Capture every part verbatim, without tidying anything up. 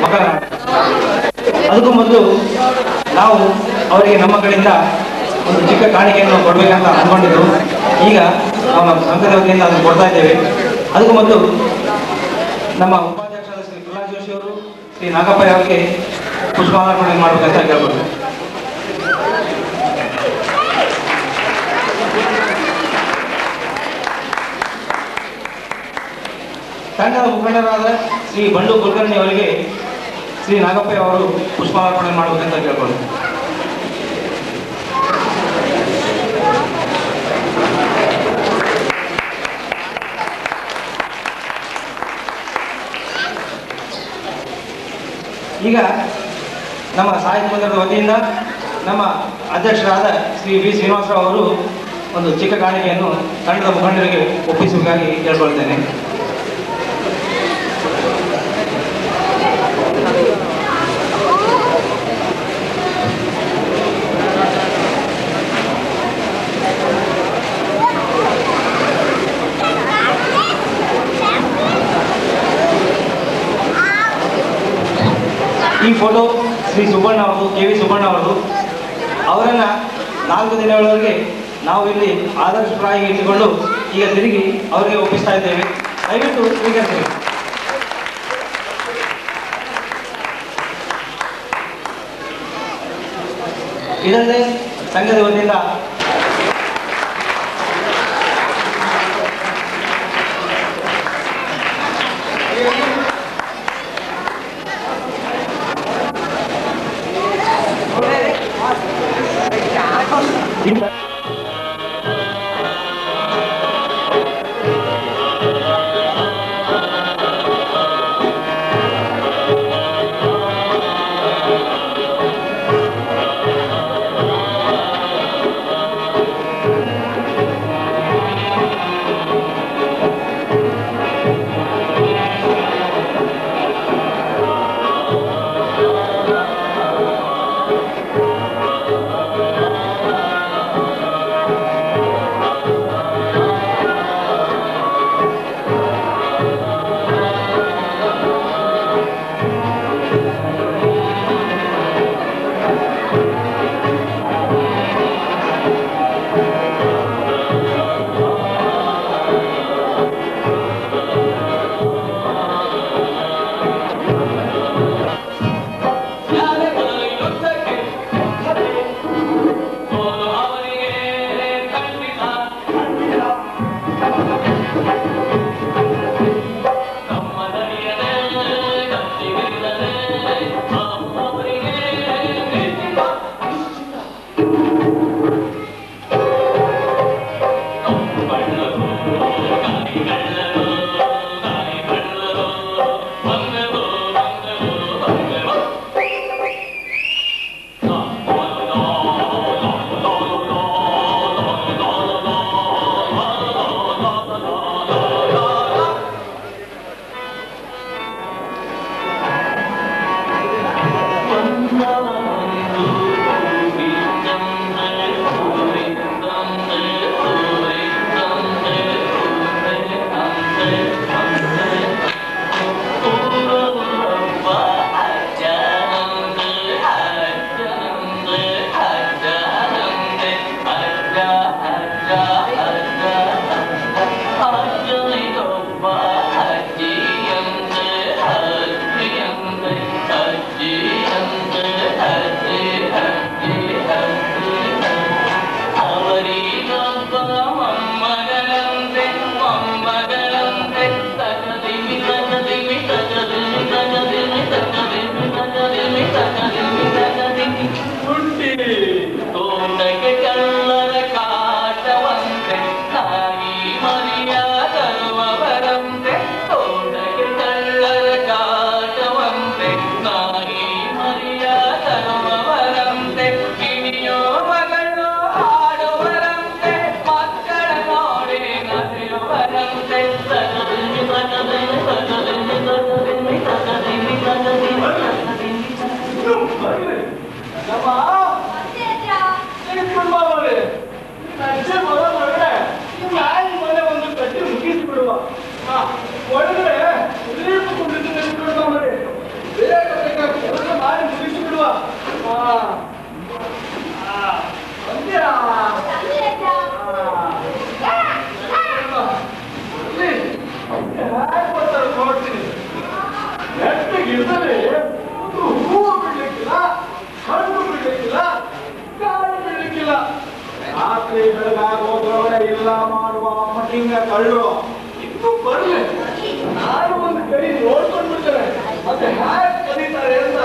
ಮಕ್ಕಳ ಅದಕ್ಕೂ ಮೊದಲು ನಾವು ಅವರಿಗೆ ನಮ್ಮ ಕಡೆಯಿಂದ ಒಂದು ಚಿಕ್ಕ ಕಾಣಿಕೆಯನ್ನು ಕೊಡಬೇಕಂತ ಅಂದ್ಕೊಂಡಿದ್ದು ಈಗ ನಾವು ನಮ್ಮ ಸಂಘದ ವತಿಯಿಂದ ಅದನ್ನು ಕೊಡ್ತಾ ಇದ್ದೇವೆ. ಅದಕ್ಕೂ ಮೊದಲು ನಮ್ಮ ಉಪಾಧ್ಯಕ್ಷರಾದ ಶ್ರೀ ಪ್ರಹ್ಲಾದ್ ಜೋಶಿ ಅವರು ಶ್ರೀ ನಾಗಪ್ಪ ಅವರಿಗೆ ಪುಷ್ಪಾರ್ಪಣೆ ಮಾಡಬೇಕಂತ ಕೇಳ್ಕೊಳ್ತೇವೆ. ತಂಡದ ಮುಖಂಡರಾದ ಶ್ರೀ ಬಂಡು ಕುಲಕರ್ಣಿ ಅವರಿಗೆ ಶ್ರೀ ನಾಗಪ್ಪ ಅವರು ಪುಷ್ಪಾರ್ಪಣೆ ಮಾಡಬೇಕಂತ ಕೇಳ್ಕೊಳ್ತೇವೆ. ಈಗ ನಮ್ಮ ಸಾಹಿತ್ಯ ಮಂದಿರದ ವತಿಯಿಂದ ನಮ್ಮ ಅಧ್ಯಕ್ಷರಾದ ಶ್ರೀ ವಿ ಶ್ರೀನಿವಾಸರಾವ್ ಅವರು ಒಂದು ಚಿಕ್ಕ ಕಾಣಿಕೆಯನ್ನು ತಂಡದ ಮುಖಂಡರಿಗೆ ಒಪ್ಪಿಸಬೇಕಾಗಿ ಕೇಳ್ಕೊಳ್ತೇನೆ. ಈ ಫೋಟೋ ಶ್ರೀ ಸುಬ್ಬಣ್ಣ ಅವರದು, ಕೆ ವಿ ಸುಬ್ಬಣ್ಣ ಅವರದು. ಅವರನ್ನು ನಾಲ್ಕು ದಿನಗಳವರೆಗೆ ನಾವು ಇಲ್ಲಿ ಆದರ್ಶಪ್ರಾಯಿಗೆ ಇಟ್ಟುಕೊಂಡು ಈಗ ತಿರುಗಿ ಅವರಿಗೆ ಒಪ್ಪಿಸ್ತಾ ಇದ್ದೇವೆ. ದಯವಿಟ್ಟು ಸ್ವೀಕರಿಸಿ. ಇದಲ್ಲದೆ ಸಂಘದ ವತಿಯಿಂದ ಒಳಗಡೆ ನೋಡುವ ಇನ್ನೂ ಬರ್ಲಿ ನಾನು ಒಂದು ಕೈ ನೋಡ್ಕೊಂಡು ಬಿಡ್ತೇನೆ ಮತ್ತೆ ಹ್ಯಾಕ್ ಕರೀತಾರೆ ಅಂತ.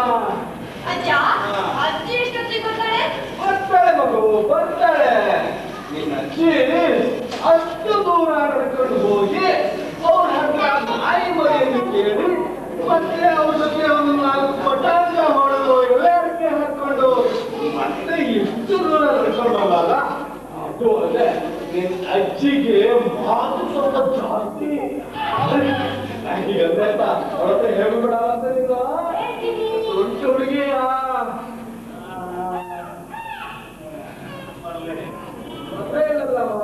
ಬರ್ತಾಳೆ ಮಗು ಬರ್ತಾಳೆ. ನಿನ್ನ ಅಜ್ಜಿ ಅಷ್ಟು ದೂರ ನಡ್ಕೊಂಡು ಹೋಗಿ ಅವ್ರ ಹತ್ರ ನಾಯಿ ಮರಿಯನ್ನು ಕೇಳಿ ಮತ್ತೆ ಅವ್ರ ಜೊತೆ ಒಂದು ನಾಲ್ಕು ಪಟಾಂಗ ಹೊಡೆದು ಎಲ್ಲಕ್ಕೆ ಹಾಕೊಂಡು ಮತ್ತೆ ಇಷ್ಟು ದೂರ ನಡ್ಕೊಂಡಲ್ಲ. ಅದು ಅಲ್ಲೇ ನಿನ್ ಅಜ್ಜಿಗೆ ಮಾತು ಸ್ವಲ್ಪ ಜಾಸ್ತಿ ಅಂತ ಹೊರತೆ ಹೇಳ್ಬಿಡಲ್ಲ ಅಂತ ನೀನು ದೊಡ್ಡ ಹುಡುಗಿಯ ಮತ್ತೆ ಇಲ್ಲದವ.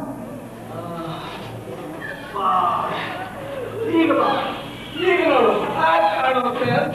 ಈಗ ಬಾ ಈಗ ನೋಡು ಕಾಣುತ್ತೆ ಅಂತ.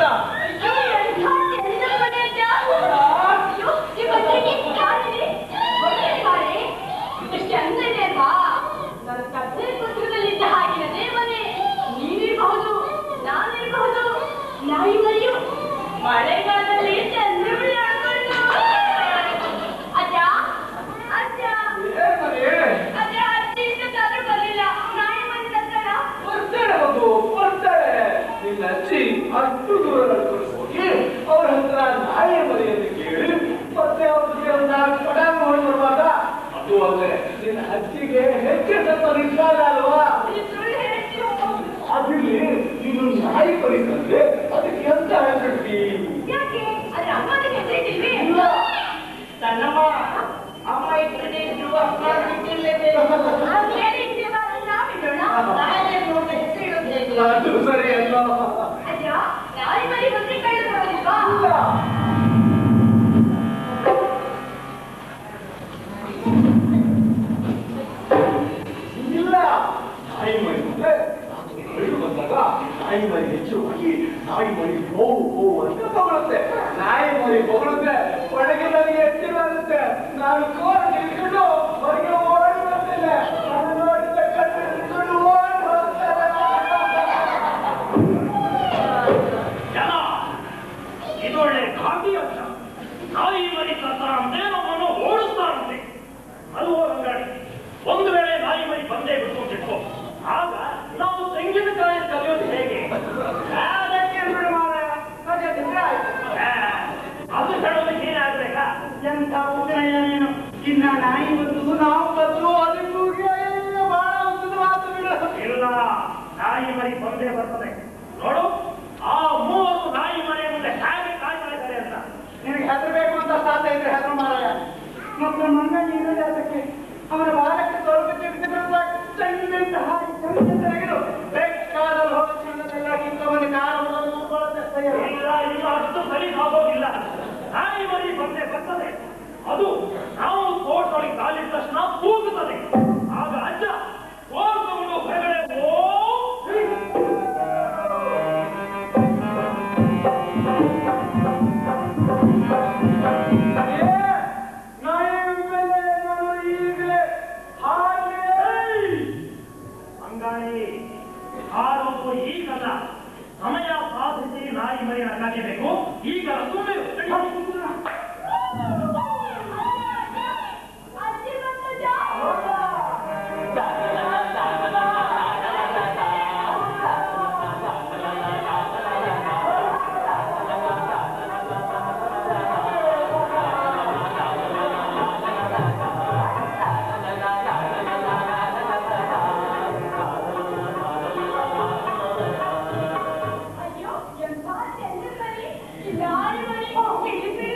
ಮಳೆಗಾಲದಲ್ಲಿ ಚಂದ್ರಬಿಳಿ ಆಡ್ಕೊಂಡು ಅಜ್ಜ ಅಜ್ಜ ಅಜ್ಜ ಅಜ್ಜಿ ಇಷ್ಟೊತ್ತಾದ್ರೂ ಬರ್ಲಿಲ್ಲ. ನಾಯಿ ಮನೆ ಹತ್ರ ಬರ್ತಾಳೆ ಮಗು ಬರ್ತಾಳೆ. ನಿನ್ನ ಅಜ್ಜಿ ಅಷ್ಟು ದೂರ ನಡ್ಕೊಂಡು ಹೋಗಿ ಅವ್ರ ಹತ್ರ ನಾಯಿ ಮನೆಯನ್ನು ಕೇಳಿ ಮತ್ತೆ ಅವ್ರಿಗೆ ಒಂದು ನಾಲ್ಕು ಪಟಾಂಗ ಮಾಡಿ ಬರುವಾಗ ಅದು ಅಲ್ಲೇ ನಿನ್ನ ಅಜ್ಜಿಗೆ ಹೆಚ್ಚು ಸ್ವಲ್ಪ ನಿಜಾಲ ಅಲ್ವಾ. ಅದಿಲ್ಲಿ ನೀನು ನಾಯಿ ಬರೀತಂದ್ರೆ ಅದಕ್ಕೆ ಎಂತ ಹೇಳ್ಬಿಡ್ತಿ? ತನ್ನಮ್ಮ ಅಮ್ಮ ಇದ್ರೆ ಅದು ಸರಿ ಅಲ್ಲ. ಇಲ್ಲ ನಾಯಿ ಮರಿ ಮುಂದೆ ಬಂದಾಗ ನಾಯಿ ಮರಿ ಹೆಚ್ಚು ಹೋಗಿ ನಾಯಿ ಮರಿ ಹೋವು ಹೋವು ಅಂತ ತಗೊಳುತ್ತೆ. ನಾಯಿ ಮರಿ ಹೊಗಳುತ್ತೆ ಒಳಗೆ ನನಗೆ ಹೆಚ್ಚಿರುತ್ತೆ. ನಾನು ಕೋರ ನಿಲ್ಕೊಂಡು ಹೊರಗೆ ಓಡಿ ಬರ್ತೇನೆ. ನಾನು ನೋಡಿದ ಕಣ್ಣು ನಿಲ್ಕೊಂಡು ಓಡಿ ಹೋಗ್ತೇನೆ. ಜನ ಇದೊಳ್ಳೆ ಗಾಂಧಿ ಅಂತ ನಾಯಿ ಮರಿ ಕರ್ತಾರಂತೆ ನಮ್ಮನ್ನು ಓಡಿಸ್ತಾರಂತೆ. ಅದು ರಂಗಾಡಿ ಒಂದು ವೇಳೆ ನಾಯಿ ಮರಿ ಬಂದೇ ಬಿಟ್ಟು ಇಟ್ಕೋ ಆಗ ನಾವು ತೆಂಗಿನಕಾಯಿ ಕಲಿಯೋದು ಹೇಗೆ? ಅದಕ್ಕೆ ಬಿಡು ಮಾರಾಯ. ಅದು ಹೇಳೋದಕ್ಕೆ ಏನಾಗ್ಬೇಕಾ? ಎಂತ ಉಗ್ರಯ್ಯ ನೀನು. ಇನ್ನ ನಾಯಿ ಬಂದು ನಾವು ಬಂದು ಅದಕ್ಕೂ ಬಹಳ ಉದ್ದದ ಮಾತು ಬಿಡು. ಇಲ್ಲ ನಾಯಿ ಮರಿ ಬಂದೇ ಬರ್ತದೆ ನೋಡು. ಆ ಮೂವರು ನಾಯಿ ಮರಿ ಮುಂದೆ ಹೇಗೆ ಕಾಯ್ತಾ ಇದ್ದಾರೆ ಅಂತ. ನಿನಗೆ ಹೆದರ್ಬೇಕು ಅಂತ ಸಾಧ್ಯ ಇದ್ರೆ ಹೆದರು ಮಾರಾಯ. ನಮ್ಮ ಮಂಗ ನೀರದೆ ಅದಕ್ಕೆ ಅವರ ಬಾಲಕ್ಕೆ ಸ್ವಲ್ಪ ಚಿಕ್ಕಿದ್ರಿಂದ ಚಂದಂತ ಹಾಕಿ ಚಂದ ತೆಗೆದು ಬೇಕಾದಲ್ಲಿ ಹೋಗಿ ಚಿನ್ನದೆಲ್ಲ ಕಿತ್ತವನಿಗೆ ಕಾರು ನೋಡ್ಕೊಳ್ಳುತ್ತೆ. ಇಲ್ಲ ಇಲ್ಲ ಅಷ್ಟು ಸರಿ ಆಗೋದಿಲ್ಲ. ನಾಯಿ ಮರಿ ಬಂದೇ ಬರ್ತದೆ. ಅದು ನಾವು ತೋಟದೊಳಗೆ ಕಾಲಿಟ್ಟ ತಕ್ಷಣ ಕೂಗುತ್ತದೆ. ಆಗ ಅಜ್ಜ ತೋರ್ಕೊಂಡು ಹೊರಗಡೆ ಓ ಹಾರೋದು ಈಗಲ್ಲ. ಸಮಯ ಸಾಧಿಸಿ ನಾಯಿ ಮರಿಯ ಕಲಿಯಬೇಕು. ಈಗ ಸುಮ್ಮನೆ ಅಯ್ಯೋ ಎಂತ ಚಂದ್ರ ಮರಿ ನಾಯಿ ಮರಿ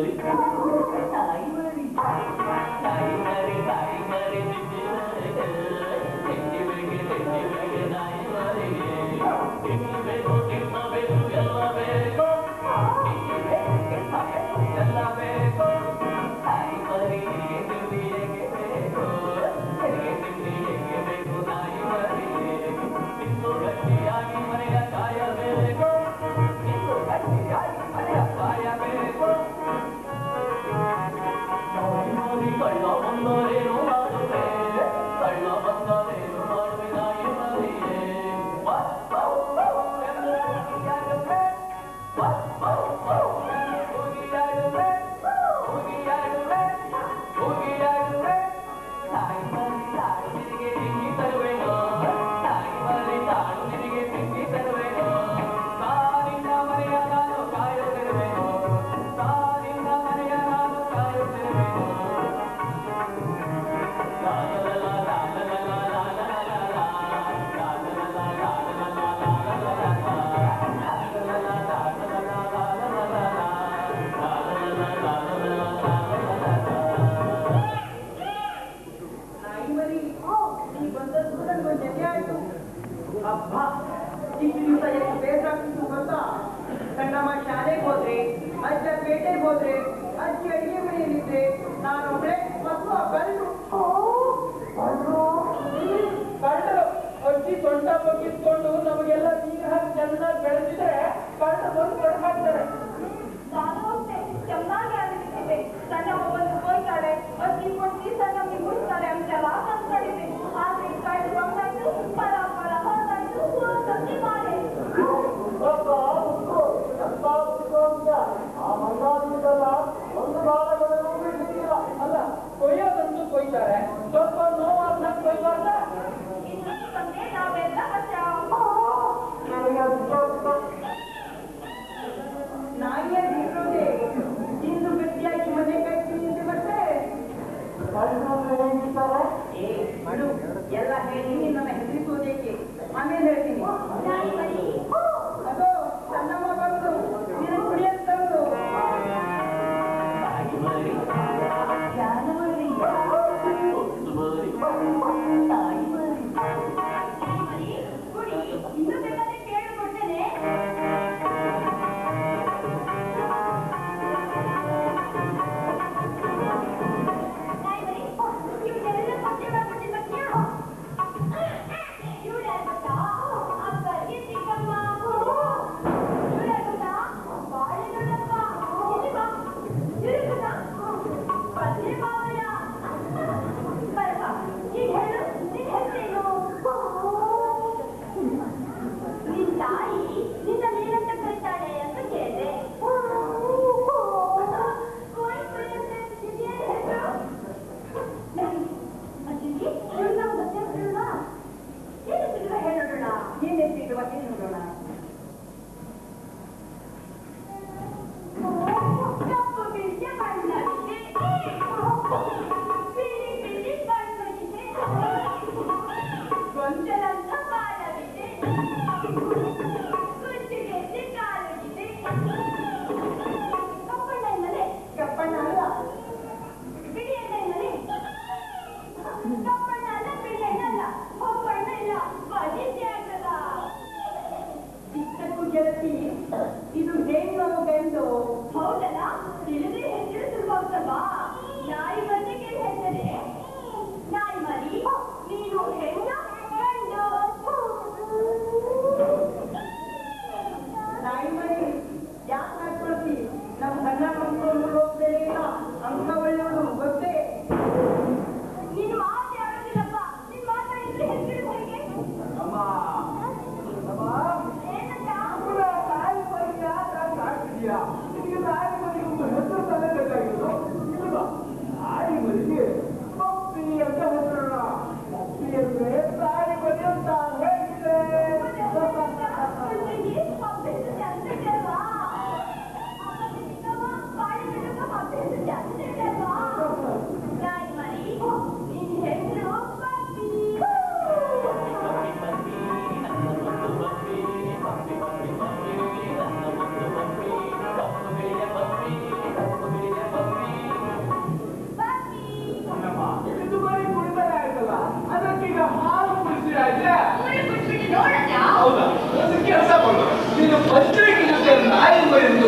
Bye.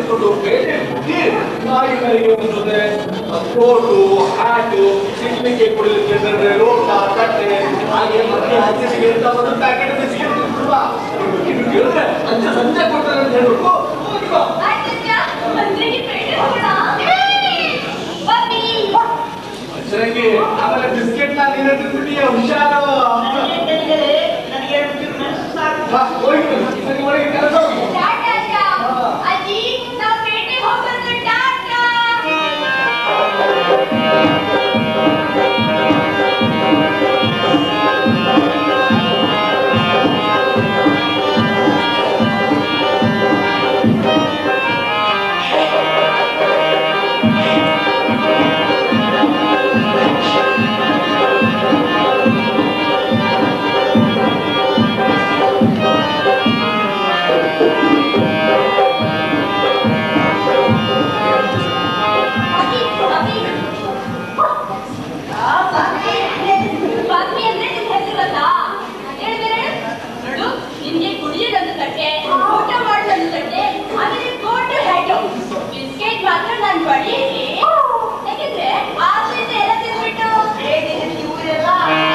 ತೆಗೆದುಕೊಂಡು ಬೇರೆ ಹೋಗಿ ನಾಯಿ ಮರಿಗೆ ಬಂದಿದೆ ಕೋಟು ಹ್ಯಾಟು ಸಿಗ್ಲಿಕ್ಕೆ ಕುಡಿಲಿಕ್ಕೆ ಲೋಟ ತಟ್ಟೆ ಹಾಗೆ ಮತ್ತೆ ಹಸಿಗೆ ಅಂತ ಒಂದು ಪ್ಯಾಕೆಟ್ ಬಿಸ್ಕೆಟ್ ಕೊಡುವ ಇದು ಕೇಳಿದ್ರೆ ಸಂಜೆ ಸಂಜೆ ಕೊಡ್ತಾರೆ ಅಂತ ಹೇಳ್ಬೇಕು ಹೋಗಿವಾ ಅಚ್ಚರಂಗಿ ಆಮೇಲೆ ಬಿಸ್ಕೆಟ್ ನ ನೀನು ಕುಡಿಯ ಹುಷಾರು ಅಜ್ಜಿ ನಾವು ಪೇಟೆಗೆ ಹೋಗೋದು ಟಾಟಾ ಬಿಸ್ಕೆಟ್ ಮಾತ್ರ ನಾನು ಬಡಿಯಲ್ಲಿ ಯಾಕೆಂದ್ರೆ ಆದ್ರಿಂದ ಎಲ್ಲ ತಿಂದ್ಬಿಟ್ಟು ಇವರೆಲ್ಲ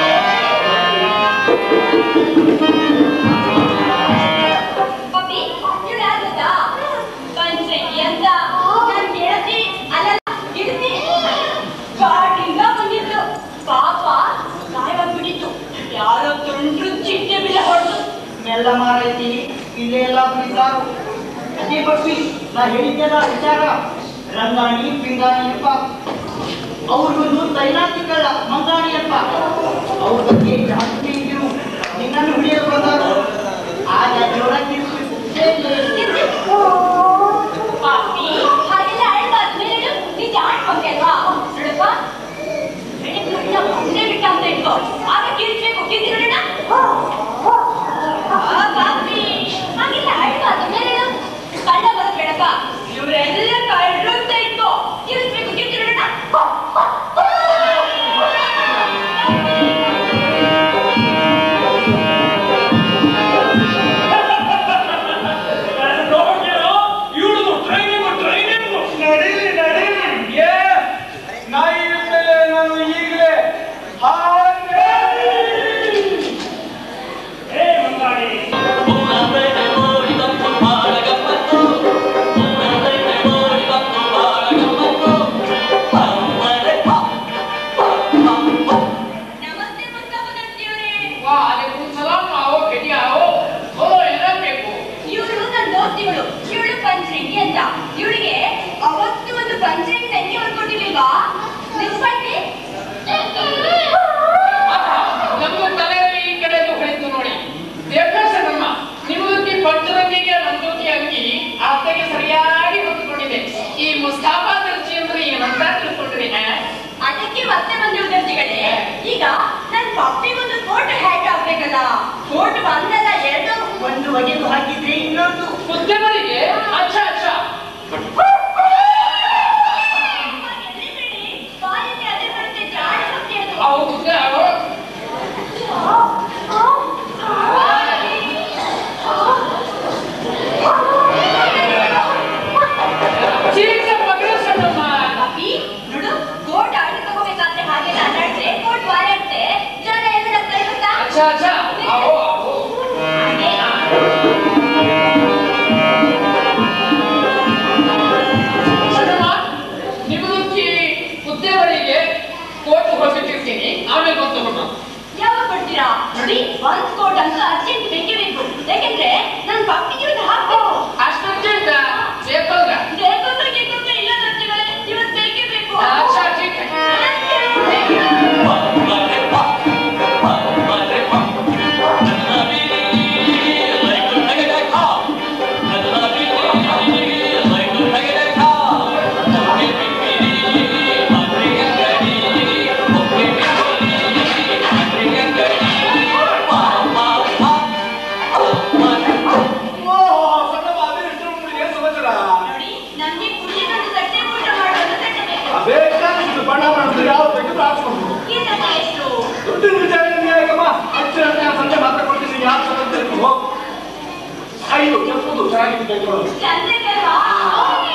ಪಪ್ಪಿ ಇವಳು ಯಾರುತ್ತಾ ಪಂಚಂಗಿ ಅಂತ ನಾನು ಕೇಳತಿ ಅಲ್ಲ ಇಡ್ತಿ ಕಾಡಿಂದ ಬಂದಿತ್ತು ಪಾಪ ಗಾಯವಾಗ್ಬಿಟ್ಟಿತ್ತು ಯಾರೋ ತುಂಡ್ರು ಚಿಟ್ಟೆ ಬಿಲೆ ಹೊಡೆದು ಮೆಲ್ಲ ಮಾರೈತಿ ಇಲ್ಲೇ ಎಲ್ಲ ಬಿದ್ದಾರು ಅದೇ ಬಪ್ಪಿ ನಾ ಹೇಳಿದ್ದೆಲ್ಲ ವಿಚಾರ ರಂಗಾಣಿ ಪಿಂಗಾಣಿ ಅಪ್ಪ ಅವ್ರಿಗೊಂದು ತೈಲಾಂತಿಕಲ್ಲ ಮಂಗಾಣಿ ಅಪ್ಪ ಅವ್ರ ಬಗ್ಗೆ ಜಾಸ್ತಿ ಇದ್ರು ನಿನ್ನನ್ನು ಹಿಡಿಯಲು ಬಂದರು ಆಗ ಜೋರ ಪಾಪಿ ಹಾಗೆಲ್ಲ ಅಳ್ಬಾದ್ಮೇಲೆ ನಿಜ ಆಡ್ಕೊಂಡೆ ಅಲ್ವಾ ನೋಡಪ್ಪ ಮುಂದೆ ಬಿಟ್ಟ ಅಂತ ಇಟ್ಕೋ ಆಗ ಕಿರ್ಚ್ಬೇಕು ಕಿರ್ಚಿರೋಣ ಪಾಪಿ ಹಾಗೆಲ್ಲ ಅಳ್ಬಾದ್ಮೇಲೆ ಕಳ್ಳ ಬರಬೇಡಪ್ಪ ಇವರೆಲ್ಲ ಕಳ್ಳರು ಅಂತ ಇಟ್ಕೋ ಕಿರ್ಚ್ಬೇಕು ಕಿರ್ಚಿರೋಣ ಇವಳಿಗೆ ಅವತ್ತು ಒಂದು ಪಂಚಾಯತ್ ಸಂಖ್ಯೆ ಹೊಂದ್ಕೊಟ್ಟಿರ್ಲಿಲ್ವಾ ನಿಸ್ಪಟ್ಟಿ ನಮ್ದು ತಲೆ ಈ ಕಡೆ ಹೊಳಿತು ನೋಡಿ ದೇವಸನಮ್ಮ ನಿಮ್ಮದಕ್ಕೆ ಪಂಚರಂಗಿಗೆ ನಂದೋತಿ ಅಂಗಿ ಅರ್ಥಕ್ಕೆ ಸರಿಯಾಗಿ ಹೊಂದಿಕೊಂಡಿದೆ ಈ ಮುಸ್ತಾಫಾ ದರ್ಜಿ ಅಂದ್ರೆ ಏನಂತ ತಿಳ್ಕೊಂಡ್ರಿ ಅದಕ್ಕೆ ಮತ್ತೆ ಬಂದಿರೋ ದರ್ಜಿಗಳೇ ಈಗ ನನ್ ಪಪ್ಪಿಗೊಂದು ಕೋಟ್ ಹ್ಯಾಟ್ ಆಗ್ಬೇಕಲ್ಲ ಕೋಟ್ ಒಂದಲ್ಲ ಎರಡು ಒಂದು ಒಗೆದು ಹಾಕಿದ್ರೆ ಇನ್ನೊಂದು ಉದ್ಯಮರಿಗೆ ಅಚ್ಚ ಅಚ್ಚ ನೋಡು ಕೋಟ್ ಆಡಿ ತಗೋಬೇಕಾದ್ರೆ ಹಾಗೆಲ್ಲ ಅಲ್ಲಾಡ್ರೆ ಕೋಟ್ ಬಾರಾಡ್ತೆ ಜನ ಎಲ್ಲ ಗೊತ್ತಾ ಅಚ್ಚ ಅಚ್ಚ आओ आओ ನಿಮ್ಮದಕ್ಕೆ ಉದ್ಯಮರಿಗೆ ಕೋಟ್ ಹೊರಬಿಟ್ಟಿರ್ತೀನಿ ಆಮೇಲೆ ಬಂದು ತಗೊಂಡು ಯಾವಾಗ ಕೊಡ್ತೀರಾ ನೋಡಿ ಒಂದ್ ಕೋಟ್ ಅಂತ ಅರ್ಜೆಂಟ್ ಬೇಕೇ ಬೇಕು ಯಾಕೆಂದ್ರೆ ನನ್ ಪಪ್ಪಿಗೆ ಒಂದು ಹಾಕ್ಬೇಕು ಅಷ್ಟೊಂದ ಬೇಕಂಗ ಬೇಕಂದ್ರೆ ಕೇಳ್ಕೊಂಡ್ರೆ ಇಲ್ಲ ದರ್ಜಿಗಳೇ ಇವತ್ತು ಬೇಕೇ ಬೇಕು ಅಚ್ಚ ठीक है ನೋಡಿ ನನ್ಗೆ ಕುಡಿಯೋದು ತಟ್ಟೆ ಊಟ ಮಾಡೋದು ತಟ್ಟೆ ಬೇಕು ಬೇಕಾದಷ್ಟು ಬಣ್ಣ ಮಾಡಿದ್ರೆ ಯಾವ ಬೇಕು ಹಾಕ್ಸ್ಕೊಂಡು ಇದಕ್ಕೆ ಎಷ್ಟು ದುಡ್ಡಿನ ವಿಚಾರ ಯಾಕಮ್ಮ ಅಚ್ಚರ ಸಂಜೆ ಮಾತ್ರ ಕೊಡ್ತೀನಿ ಯಾರು ಸಂಜೆ ಹೋಗ್ ಐದು ಕೆಂಪುದು ಚೆನ್ನಾಗಿ ತೆಗೆದುಕೊಳ್ಳೋದು ಚಂದ್ರಕಲ್ವಾ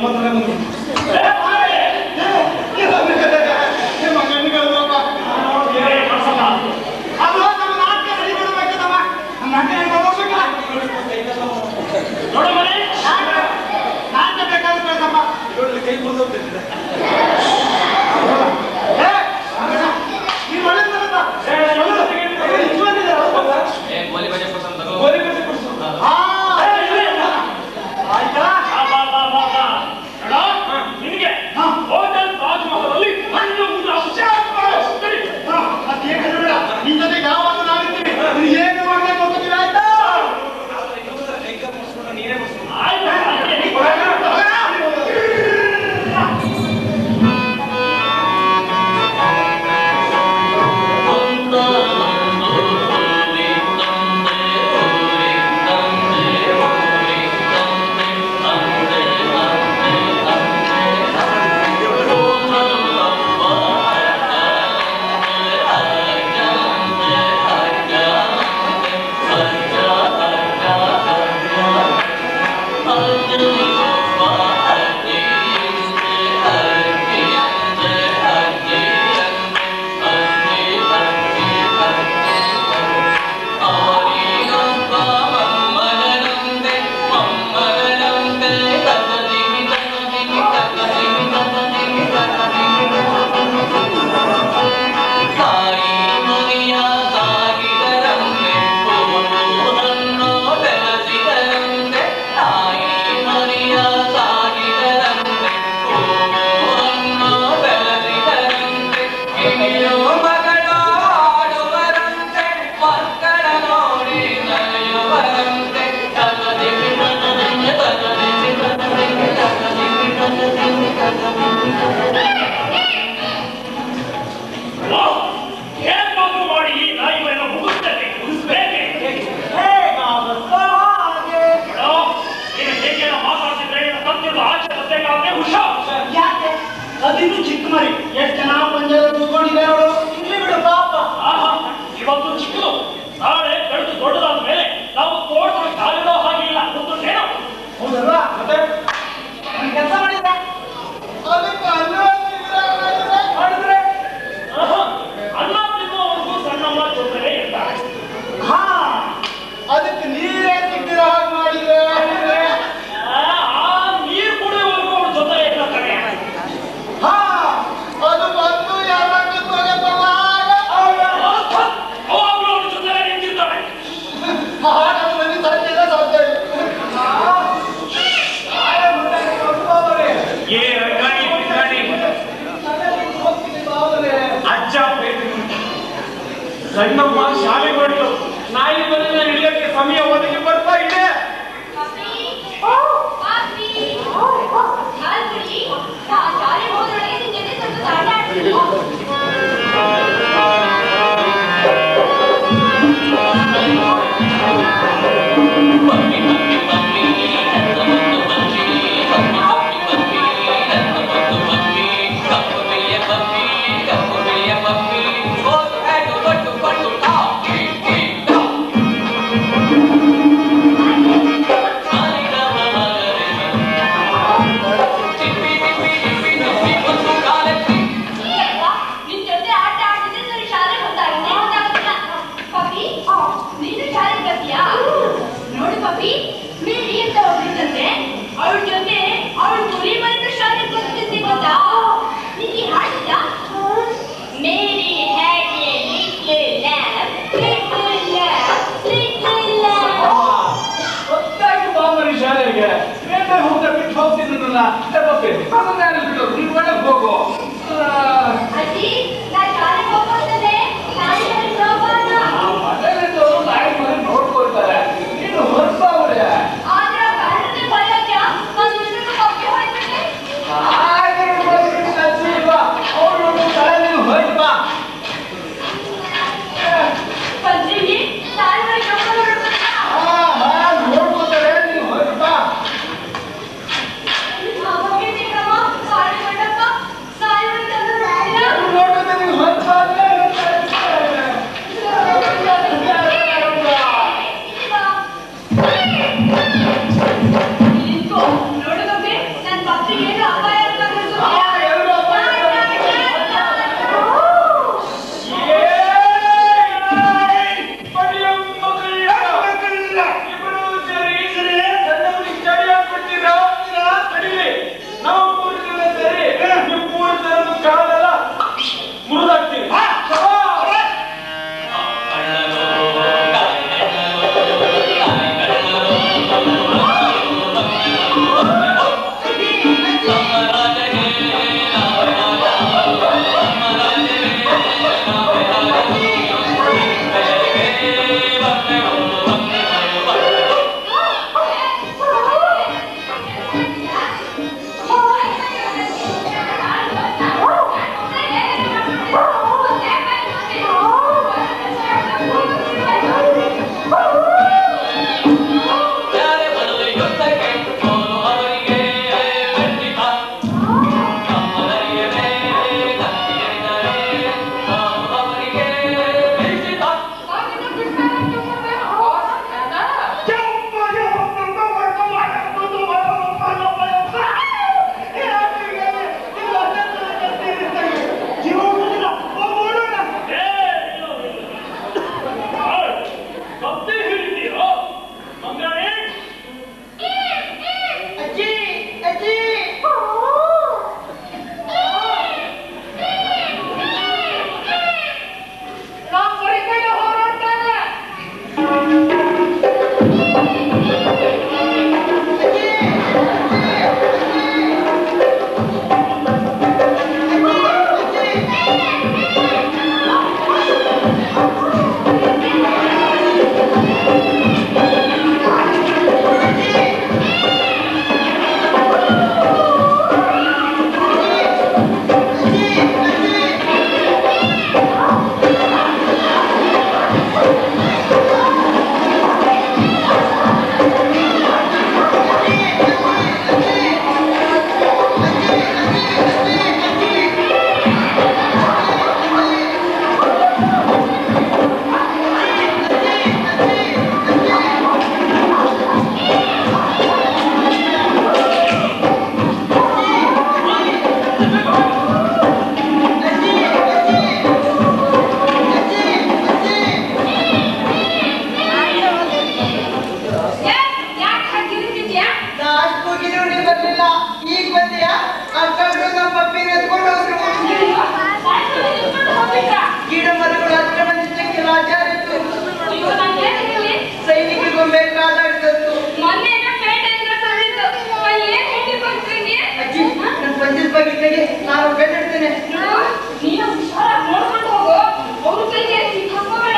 ಎಂಬತ್ತರ ಮುಂದೆ ಕೈ ಮುರಿದೋಗ್ತಿದೆ ಅದಿನ್ನು ಚಿಕ್ಕ ಮರಿ ಎಷ್ಟು ಜನ ಪಂಜರ ಕೂತ್ಕೊಂಡಿದೆ ನೋಡು ಇಲ್ಲಿ ಬಿಡು ಪಾಪ ಇವತ್ತು ಚಿಕ್ಕದು ನಾಳೆ ಬೆಳೆದು ದೊಡ್ಡದಾದ ಮೇಲೆ ನಾವು ತೋಟದಲ್ಲಿ ಕಾಲಿಡೋ ಹಾಗಿಲ್ಲ ಗೊತ್ತೇನೋ ಹೌದಲ್ವಾ ಮತ್ತೆ ಕೆಲಸ ಮಾಡಿದ್ರೆ ಅದಕ್ಕೆ ಅನ್ನ ಮಾಡಿದ್ರೆ ಅನ್ನ ತಿನ್ನುವವರೆಗೂ ಸಣ್ಣಮ್ಮ ಜೊತೆಲೇ ಇರ್ತಾರೆ ಹಾ ಅದಕ್ಕೆ ನೀರೇ ಸಿಕ್ಕಿರೋ ಹಾಗೆ ಮಾಡಿದ್ರೆ ಆ ನೀರು ಕುಡಿಯುವವರೆಗೂ ಅವ್ರ ಜೊತೆಲೇ ಇರ್ತಾರೆ ಹಾ ಅದು ಬಂದು ಯಾವಾಗ ತೊಗೊಳ್ಳುವಾಗ ಅವಾಗಲೂ ಅವ್ರ ಜೊತೆಲೇ ನಿಂತಿರ್ತಾರೆ ಹಾಗೆ ಮನೆ ಸಾಧ್ಯ ಸಾಧ್ಯ ಏ ರಂಗಾಣಿ ಪಿಂಗಾಣಿ ಅಜ್ಜ ಬೇಟಿ ಸಣ್ಣಮ್ಮ ಶಾಲೆ ಮಾಡಿತು ನಾಯಿ ಬಂದ ಹಿಡಿಯಕ್ಕೆ ಸಮಯ ಒದಗಿ ಬರ್ತಾ ಇದೆ ಹೋಗೋ ನೋಡ್ಕೊಳ್ತಾರೆ ನೀನು ಹೊರಬ ಅವ್ರೆ ಅವ್ರು ತಲೆ ಹೊರಬ ನೋಡ್ಕೊತಾರೆ ನೀನು ಹೊರಬ ನಮ್ಮ ಪಪ್ಪಿನ ಎತ್ಕೊಂಡು ಹೋದ್ರು. ಗಿಡ ಮರಗಳು ಹತ್ರ ಬಂದಿದ್ದಕ್ಕೆಲ್ಲ ಆಚಾರ ಇತ್ತು. ಸೈನಿಕರಿಗೂ ಬೇಕಾದಾಡ್ತದ್ದು. ಅಜ್ಜಿ ನನ್ನ ಪಂಚದ ಬಗ್ಗೆ ನಾನು ಬೆಟ್ಟಿರ್ತೇನೆ. ನೀನು ಹುಷಾರಾಗಿ ನೋಡ್ಕೊಂಡು ಹೋಗು. ಅವ್ರ ಕೈಗೆ ಸಿಕ್ಕಾಕೋಬೇಡ.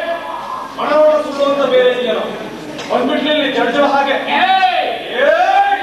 ಬಂದ್ಬಿಟ್ಲಿ ಜಡ್ಜ ಹಾಗೆ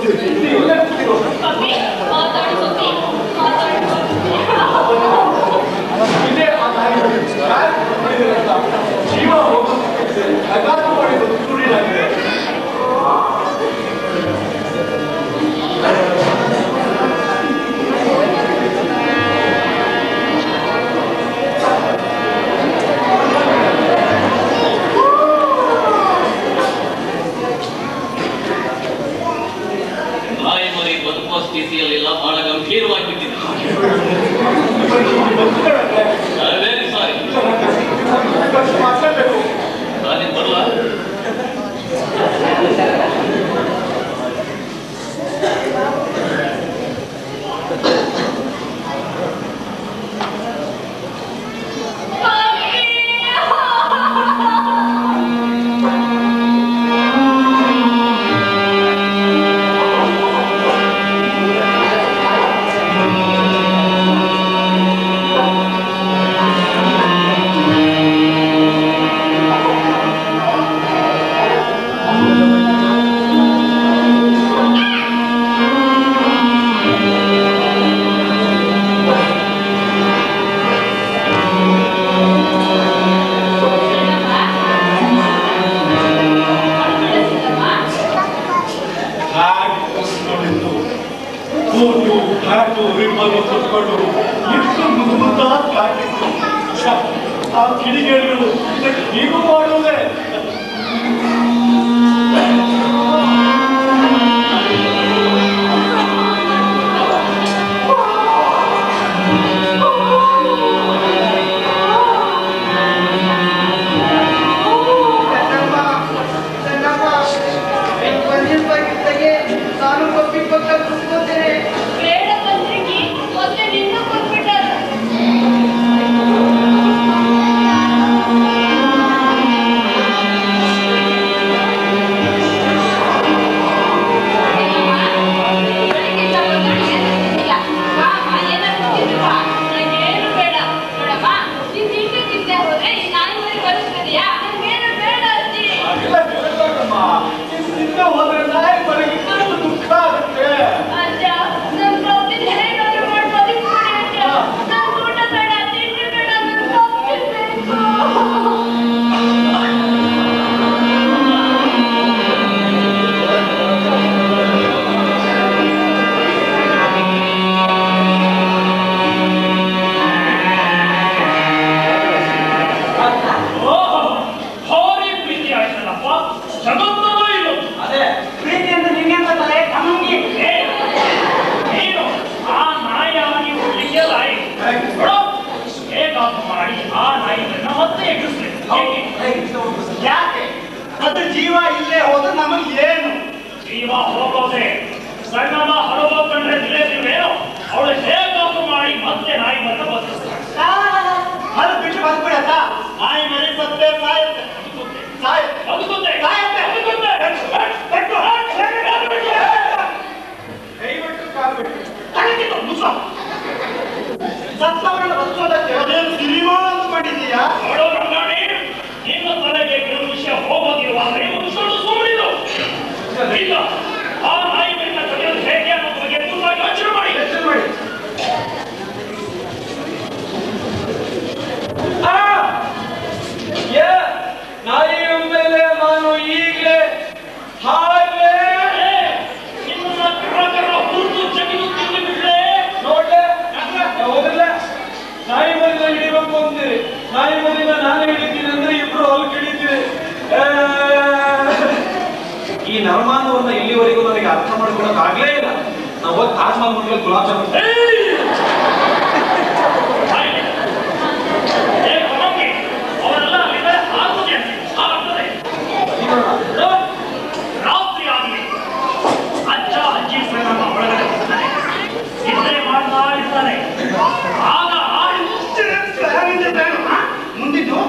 ಪಪ್ಪಿ ಮಾತಾಡು ಪಪ್ಪಿ ಮಾತಾಡು ಇದೇ ಆ ತಾಯಿ ಜೀವ ಹೋಗೋದಕ್ಕೆ ಅಗಾಧ ಮಾಡಿದ ಸುರಿಯಾಗಿದೆ. ಸ್ಥಿತಿಯಲ್ಲೆಲ್ಲ ಬಹಳ ಗಂಭೀರವಾಗಿ ಬಿಟ್ಟಿದೆ. Very sorry. ನಾನೇನು ಬರಲ್ಲ. ಆ ಕಿಡಿಗೇಡಿಗಳು ಹೀಗೂ ಮಾಡುವುದೇ? ನಾನು ಪಪ್ಪಿ ಪಕ್ಕ ಕೂತ್ಕೋತೇನೆ. ಬೇಡ ಪತ್ರಿಕೆ ಮತ್ತೆ ನಿನ್ನ ಕೊಟ್ಬಿಟ್ಟಾರ. ಹೋದ್ರೆ ನಾಯಿ ಮನೆಗೆ ದುಃಖ ಆಗುತ್ತೆ. ಅಜ್ಜ ನನ್ ಪಪ್ಪಿ ಹೇಗಾದ್ರು ಮಾಡಿ ಬದುಕ್ಬಿಡಿ ಅಜ್ಜ. ನನ್ ಊಟ ಬೇಡ ತಿಂಡಿ ಬೇಡ ನನ್ ಪಪ್ಪಿ ಬೇಕು. ಭಾರಿ ಪ್ರೀತಿ ಆಯ್ತಲ್ಲಪ್ಪ. ಜಗತ್ತಲ್ಲೂ ಇಲ್ಲ. ಅದೇ ಪ್ರೀತಿ ಅಂತ ನಿಂಗೆ ಗೊತ್ತಲ್ಲ ಕಮ್ಮಿ. ನೀನು ಆ ನಾಯಿಯಾಗಿ ಉಳ್ಳಿಗೆ ಲಾಯಿ ಹೇಗಾದ್ರು ಮಾಡಿ ಆ ನಾಯಿಗಳನ್ನ ಮತ್ತೆ ಎದುರಿಸ್ಬೇಕು. ಯಾಕೆ ಅದು ಜೀವ ಇಲ್ಲೇ ಹೋದ್ರೆ ನಮಗೆ ಏನು? ಜೀವ ಹೋಗೋದೆ ಸಣ್ಣಮ್ಮ ಹರಬೋ ಕಂಡ್ರೆ ತಿಳಿಯದಿಲ್ವೇನೋ. ಅವಳು ಹೇಗಾದ್ರು ಮಾಡಿ ಮತ್ತೆ ನಾಯಿ ಬಂದ ಬದುಕಿಸ್ತಾಳೆ. ಅದು ಬಿಟ್ಟು ಬಂದ್ಬಿಡತ್ತ. ನಾಯಿ ಮನೆ ಸತ್ತೇ ಸಾಯುತ್ತೆ. ಸಾಯ ಬದುಕುತ್ತೆ ಸಾಯುತ್ತೆ. ದಯವಿಟ್ಟು ಕಾಲ್ಬಿಟ್ಟು ತಡೆದಿದ್ದು ಮುಚ್ಚ. ಸತ್ತವರನ್ನು ಬದುಕೋದಕ್ಕೆ ಅದೇನು ಸಿನಿಮಾ ಅಂತ ಮಾಡಿದೀಯಾ? ನೋಡೋ ರಂಗಾಣಿ, ನಿನ್ನ ತಲೆಗೆ ಕೆಲವು ವಿಷಯ ಹೋಗೋದಿರುವಾದ್ರೆ ಮುಗಿಸೋದು ಸುಮ್ಮನಿರು. ಇಲ್ಲ ಆ ನಾಯಿ ಬೆನ್ನ ತಡೆಯೋದು ಹೇಗೆ ಅನ್ನೋದ್ರ ಬಗ್ಗೆ ತುಂಬಾ ಯೋಚನೆ ಮಾಡಿ ಯೋಚನೆ ಮಾಡಿ. ನಾಯಿ ಮೇಲೆ ನಾನು ಈಗಲೇ ಹಾಗೆ ನಿನ್ನ ಕರಕರ ಹುರಿದು ಜಗಿದು ತಿಂದು ಬಿಡ್ಲೆ. ನೋಡ್ಲೆ ಹೋಗಲ್ಲ. ನಾಯಿ ಮರಿನ ಹಿಡಿಬೇಕು ಅಂತೀರಿ. ನಾಯಿ ಮರಿನ ನಾನು ಹಿಡಿತೀನಿ ಅಂದ್ರೆ ಇಬ್ರು ಅಲ್ಲಿ ಹಿಡಿತೀರಿ. ಈ ನರಮಾನವನ್ನ ಇಲ್ಲಿವರೆಗೂ ನನಗೆ ಅರ್ಥ ಮಾಡ್ಕೊಳಕ್ ಆಗ್ಲೇ ಇಲ್ಲ. ನಾವು ಹೋಗಿ ತಾಜ್ ಮಹಲ್ ಮುಂದೆ ಗುಲಾಬ್ ಜಾಮೂನ್ ಅವರೆಲ್ಲ ಅಲ್ಲಿದ್ದಾರೆ. ಆಗುದೇ ಆಗ್ತದೆ. ರಾತ್ರಿ ಆಗಲಿ ಅಜ್ಜ ಅಜ್ಜಿ ನಮ್ಮ ಒಳಗಡೆ ಹೋಗ್ತಾರೆ. ನಿದ್ರೆ ಮಾಡ್ತಾ ಇರ್ತಾರೆ. ಆಗ ಆಡಿ ಮುಂದಿದ್ದು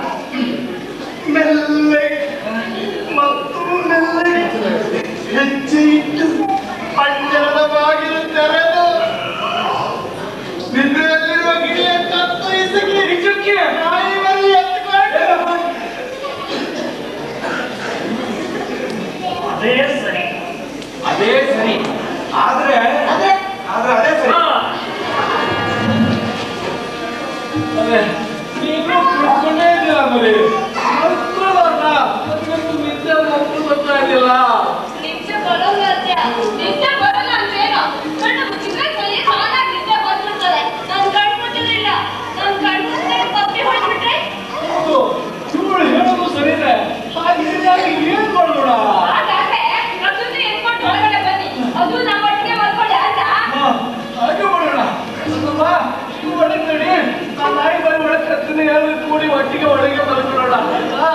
ಮೆಲ್ಲೆ ಮತ್ತು ಮೆಲ್ಲೆ ಹೆಜ್ಜೆ ಇಟ್ಟು ಪಂಜರದ ಬಾಗಿಲು ತೆರೆದು ಆದ್ರೆ ಅದೇ ಆದ್ರೆ ಅದೇ ಸರಿ. ಅದೇ ನೀನು ಕುಡ್ಕೊಂಡೇ ಇದ್ದೀರ ಮರಿ ಮಕ್ಕಳನ್ನ ನನಗಂತೂ ನಿದ್ದೆ ಮಕ್ಕಳು ಬರ್ತಾ ಇದೆಯಲ್ಲ. ನಿಜ ಬರೋಲ್ಲ ಅತ್ಯ, ನಿಜ ಬರೋಲ್ಲ ಅಂತೇನೋ ಕಣ್ಣು ಮುಚ್ಚಿದ್ರೆ ಕೈ ಸಾಲಾಗಿ ನಿದ್ದೆ ಬಂದ್ಬಿಡ್ತದೆ. ನನ್ ಕಣ್ಣು ಮುಚ್ಚಿದ್ರಿಲ್ಲ, ನನ್ ಕಣ್ಣು ಮುಚ್ಚಿದ್ರೆ ಪಪ್ಪಿ ಹೊಡ್ಬಿಟ್ರೆ ಹೌದು, ಇವಳು ಹೇಳೋದು ಸರಿನೇ. ಹಾಗಿದ್ದಾಗ ಏನ್ ಮಾಡೋಣ? ಹಾಗಾದ್ರೆ ಅದನ್ನ ಎತ್ಕೊಂಡು ಒಳಗಡೆ ಬನ್ನಿ, ಅದು ನಮ್ಮ ಒಟ್ಟಿಗೆ ಮಲ್ಕೊಳ್ಳಿ ಆಯ್ತಾ? ಹಾ, ಹಾಗೆ ಮಾಡೋಣ. ಸ್ವಲ್ಪ ನೀವು ಒಳಗೆ ನಡಿ, ನಾನು ನಾಯಿ ಬರೀ ಒಳಗೆ ಕತ್ತಿನ ಯಾರು ಕೂಡಿ ಒಟ್ಟಿಗೆ ಒಳಗೆ ಮಲ್ಕೊಳ್ಳೋಣ. ಆಯ್ತಾ?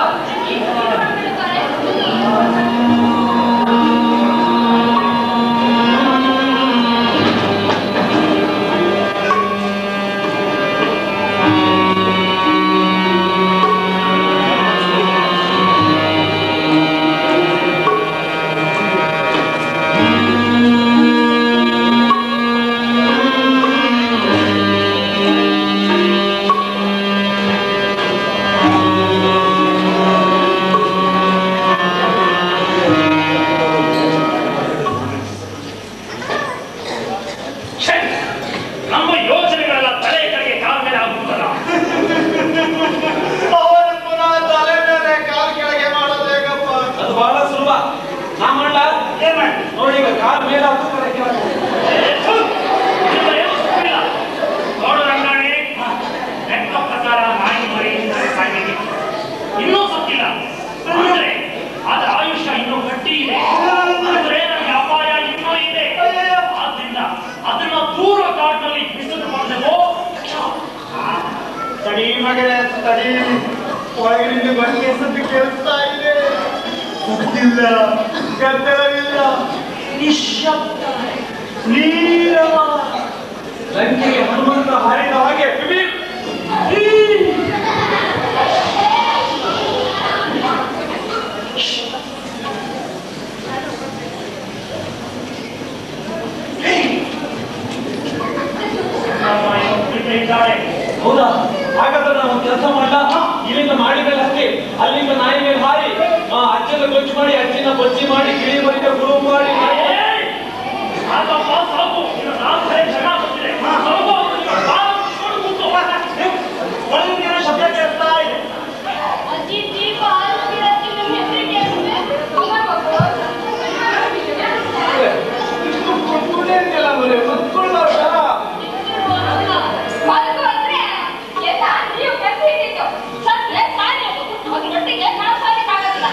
ನಮ್ಮ ಯೋಚನೆಗಳೆಲ್ಲ ತಲೆ ಕಡೆಗೆ ಕಾಲ ಮೇಲೆ ಆಗುತ್ತಲ್ಲ. ಅವನು ಪುನಃ ತಲೆ ಮೇಲೆ ಕಾಲು ಕೆಳಗೆ ಮಾಡೋದು ಹೇಗಪ್ಪ? ಅದು ಬಹಳ ಸುಲಭ. ನಾ ಮಾಡ್ಲ ಏನ್ ಮಾಡಿ ನೋಡಿ, ಈಗ ಕಾಲ್ ಮೇಲೆ ಹಾಕು, ತಲೆ ಕೆಳಗೆ. ನೋಡು ರಂಗಾಣಿ, ಲೆಕ್ಕ ಪ್ರಕಾರ ನಾಯಿ ಮರಿಯಿಂದ ಸಾಯ್ಬೇಕು. ಇನ್ನೂ ಸತ್ತಿಲ್ಲ ಅಂದ್ರೆ ಅದರ ಆಯುಷ್ಯ ಇನ್ನೂ ಗಟ್ಟಿ ಇದೆ. ಅಂದ್ರೆ ನಮ್ಗೆ ಅಪಾಯ ಇನ್ನೂ ಇದೆ. ಆದ್ರಿಂದ ಅದನ್ನ ದೂರ ಕಾಡಿನಲ್ಲಿ ಬಿಸಿಲು ಬಂದೆವೋ. ತಡಿ ಮಗನೇ ತಡಿ, ಒಳಗಿನಿಂದ ಬಂದೆ ಸದ್ದು ಕೇಳಿಸ್ತಾ ಇದೆ. ಸದ್ದಿಲ್ಲ, ಗದ್ದಲವಿಲ್ಲ, ನಿಶ್ಶಬ್ದ, ನೀರವ. ಲಂಕೆಗೆ ಹನುಮಂತ ಹಾರಿದ ಹಾಗೆ ಬಿಬಿ ಈ. ಇದ್ದಾರೆ. ಹೌದಾ? ಹಾಗಾದ್ರೆ ನಾವು ಒಂದು ಕೆಲಸ ಮಾಡಲ, ಇಲ್ಲಿಂದ ಮಾಡಿ ಮೇಲೆ ಹತ್ತಿ, ಅಲ್ಲಿಂದ ನಾಯಿ ಮೇಲೆ ಹಾರಿ, ಆ ಅಜ್ಜನ ಗೊಜ್ಜು ಮಾಡಿ, ಅಜ್ಜಿನ ಬಜ್ಜಿ ಮಾಡಿ, ಗಿಳಿ ಮರಿದ ಗುರು ಮಾಡಿ. ಸಾಕಪ್ಪ ಸಾಕು, ಇನ್ನು ನಾಲ್ಕು ಕಡೆ ಜನ ಬಂದಿದೆ. ಸ್ವಲ್ಪ ಒಳಗಿನ ಶಬ್ದ ಕೇಳ್ತಾ ಇದೆ. ಅಜ್ಜಿ ದೀಪ ಹಾರಿಸ್ಬಿಡಕ್ಕೆ ನಿಮ್ಮ ಹೆಸರಿಗೆ ಅಂದ್ರೆ ಅಮ್ಮ ಮಕ್ಕಳು ಇಷ್ಟು ಕುಡ್ಕೊಂಡೇ ಇದೆಯಲ್ಲ ಮರಿ, ಮಕ್ಕಳು ಮಲಗು ಅಂದ್ರೆ ಎಲ್ಲ ನೀವು ಕಟ್ಟಿ ಹಿಡಿತು ಸತ್ರೆ ಸಾಯೋದು, ಅದ್ರೊಟ್ಟಿಗೆ ನಾವು ಸಾಯೋಕ್ಕಾಗಲ್ಲ.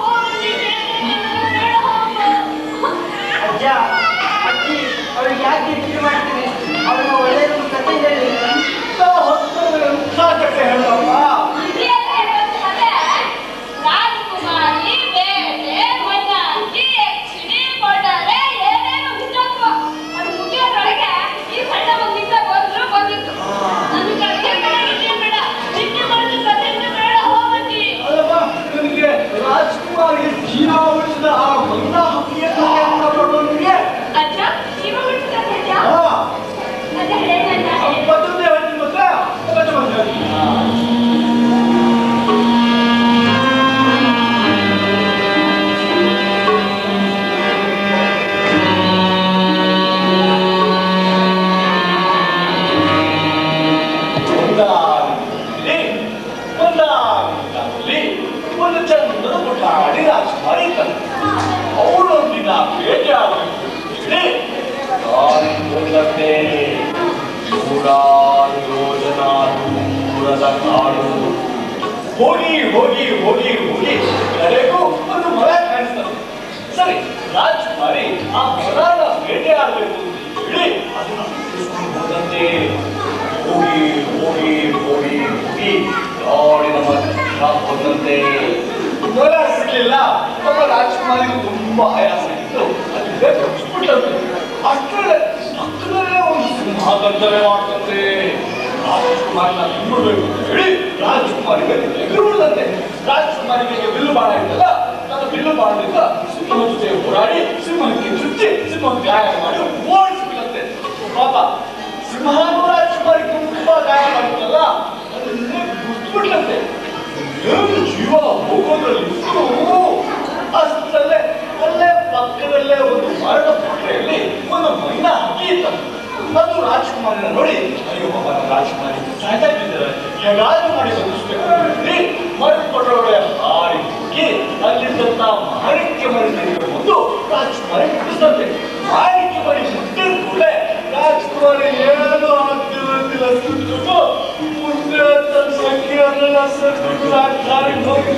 ಅಜ್ಜ ಅಜ್ಜಿ ಅವಳಿಗೆ ಯಾಕೆ ಕಿರಿಕಿರಿ ಮಾಡ್ತೀವಿ? ಅವಳು ಒಳ್ಳೆಯದು ಕತೆ ಹೇಳಿ. ಸಾಕತ್ತೆ ಹೇಳಪ್ಪ. ರಾಜಕುಮಾರಿ ಬೇಟೆ ಮೈನಾಗಿ ಯಕ್ಷಿಣಿ ಕೊಡರೆ ಏನೇನು ಹುಟ್ಟೋದು ಅದು ಮುಗಿಯೋದ್ರೊಳಗೆ ಈ ಸಣ್ಣ ಬಂದಿದ್ದ ಬಂದ್ರು ಬಂದಿತ್ತು. ನನಗೆ ಅಡುಗೆ ಕಡೆ ನಿದ್ದೆ ಬೇಡ, ನಿದ್ದೆ ಮಾಡಿದ ಕಥೆಯಿಂದ ಬೇಡ ಹೋಗಂತಿ. ಅಲ್ಲಪ್ಪ, ನನಗೆ ರಾಜ್ಕುಮಾರಿಗೆ ಜೀವ ಉಳಿಸಿದ ಆ ಮನ್ನ ಹಕ್ಕಿಯನ್ನು ನೋಡೋನಿಗೆ ಅಜ್ಜ ಜೀವ ಉಳಿಸಿದ ಅಜ್ಜ ಅದ ಹೇಳಣ್ಣ ಬರ್ತದೆ ಹೇಳ್ತೀನಿ ಮತ್ತೆ ಮತ್ತೆ ಬಂದ ಒಂದು ಚಂದದ ಪುಟಾಡಿ ರಾಜ್ಕುಮಾರಿ ಇದ್ದಾನೆ. ಅವಳೊಂದಿನ ಭೇಟಿ ಆಗಬೇಕು. ನೂರಾರು ಯೋಜನಾ ದೂರದ ಕಾಡು, ಹೋಗಿ ಹೋಗಿ ಹೋಗಿ ಹೋಗಿ ಕಡೆಗೂ ಒಂದು ಮರ ಕಾಣಿಸ್ತದೆ. ಸರಿ, ರಾಜ್ಕುಮಾರಿ ಆ ಮರನ ಭೇಟಿ ಆಗಬೇಕು ಅಂತ ಹೇಳಿ ಅದನ್ನ ತಿಳಿಸ್ಕೊಂಡು ಹೋದಂತೆ ಹೋಗಿ ಹೋಗಿ ಹೋಗಿ ಹೋಗಿ ಕಾಡಿನ ಮರ ಹೋದಂತೆ ಮರ ಸಿಗ್ಲಿಲ್ಲ. ನಮ್ಮ ರಾಜ್ಕುಮಾರಿಗೆ ತುಂಬಾ ಆಯಾಸ ಆಗಿತ್ತು. ಅದಕ್ಕೆ ತಪ್ಪಿಸ್ಬಿಟ್ಟಂತೆ. ಅಷ್ಟರಲ್ಲೇ ಪಕ್ಕದಲ್ಲೇ ಒಂದು ಸಿಂಹಾಸನದಲ್ಲೇ ಮಾಡ್ತಂತೆ. ರಾಜಕುಮಾರಿನ ತಿನ್ನಬೇಕು ಅಂತ ಹೇಳಿ ರಾಜಕುಮಾರಿಗೆ ಎದುರುದಂತೆ. ರಾಜಕುಮಾರಿಗೆ ಬಿಲ್ಲು ಬಾಣ ಇದ್ದಲ್ಲ, ನನ್ನ ಬಿಲ್ಲು ಬಾಣದಿಂದ ಸಿಂಹನ ಜೊತೆ ಹೋರಾಡಿ ಸಿಂಹಕ್ಕೆ ಚುಚ್ಚಿ ಸಿಂಹ ಗಾಯ ಮಾಡಿ ಓಡಿಸ್ಬಿಟ್ಟಂತೆ. ಪಾಪ ಸಿಂಹನೂ ರಾಜಕುಮಾರಿಗೆ ತುಂಬಾ ಗಾಯ ಮಾಡಿದ್ದಲ್ಲ, ಅದನ್ನೇ ಗುರ್ತ್ಬಿಟ್ಲಂತೆ. ಏನು ಜೀವ ಹೋಗೋದ್ರಲ್ಲಿ ಅಷ್ಟರಲ್ಲೇ ಅಲ್ಲೇ ಪಕ್ಕದಲ್ಲೇ ಒಂದು ಮರದ ಪುಟ್ರೆಯಲ್ಲಿ ಒಂದು ರಾಜಕುಮಾರನ ನೋಡಿ ಅಯ್ಯೋ ಬಾಬಾ ರಾಜಕುಮಾರಿ ಸಾಯ್ತಾ ಇದ್ದಾರೆ ಹೇಗಾದ್ರೂ ಮಾಡಿ ಬಂದಿಸ್ಬೇಕು ಮರಕೊಟ್ಟೊಳಗಡೆ ಹಾರಿ ಹೋಗಿ ಅಲ್ಲಿದ್ದಂತ ಮಾಣಿಕ್ಯ ಮರಿ ಮುಂದು ರಾಜಕುಮಾರಿ ಮುಟ್ಟಿಸ್ತಂತೆ. ಮಾಣಿಕ್ಯ ಮರಿ ಮುಟ್ಟಿದ ಕೂಡಲೇ ರಾಜಕುಮಾರಿ ಏನೂ ಆಗ್ತಿರೋದಿಲ್ಲ ಸುಟ್ಟು ಮುಂದೆ ತನ್ನ ಸಂಖ್ಯೆಯನ್ನೆಲ್ಲ ಸರ್ಕೊಂಡು ರಾಜಧಾನಿ ಹೋಗಿ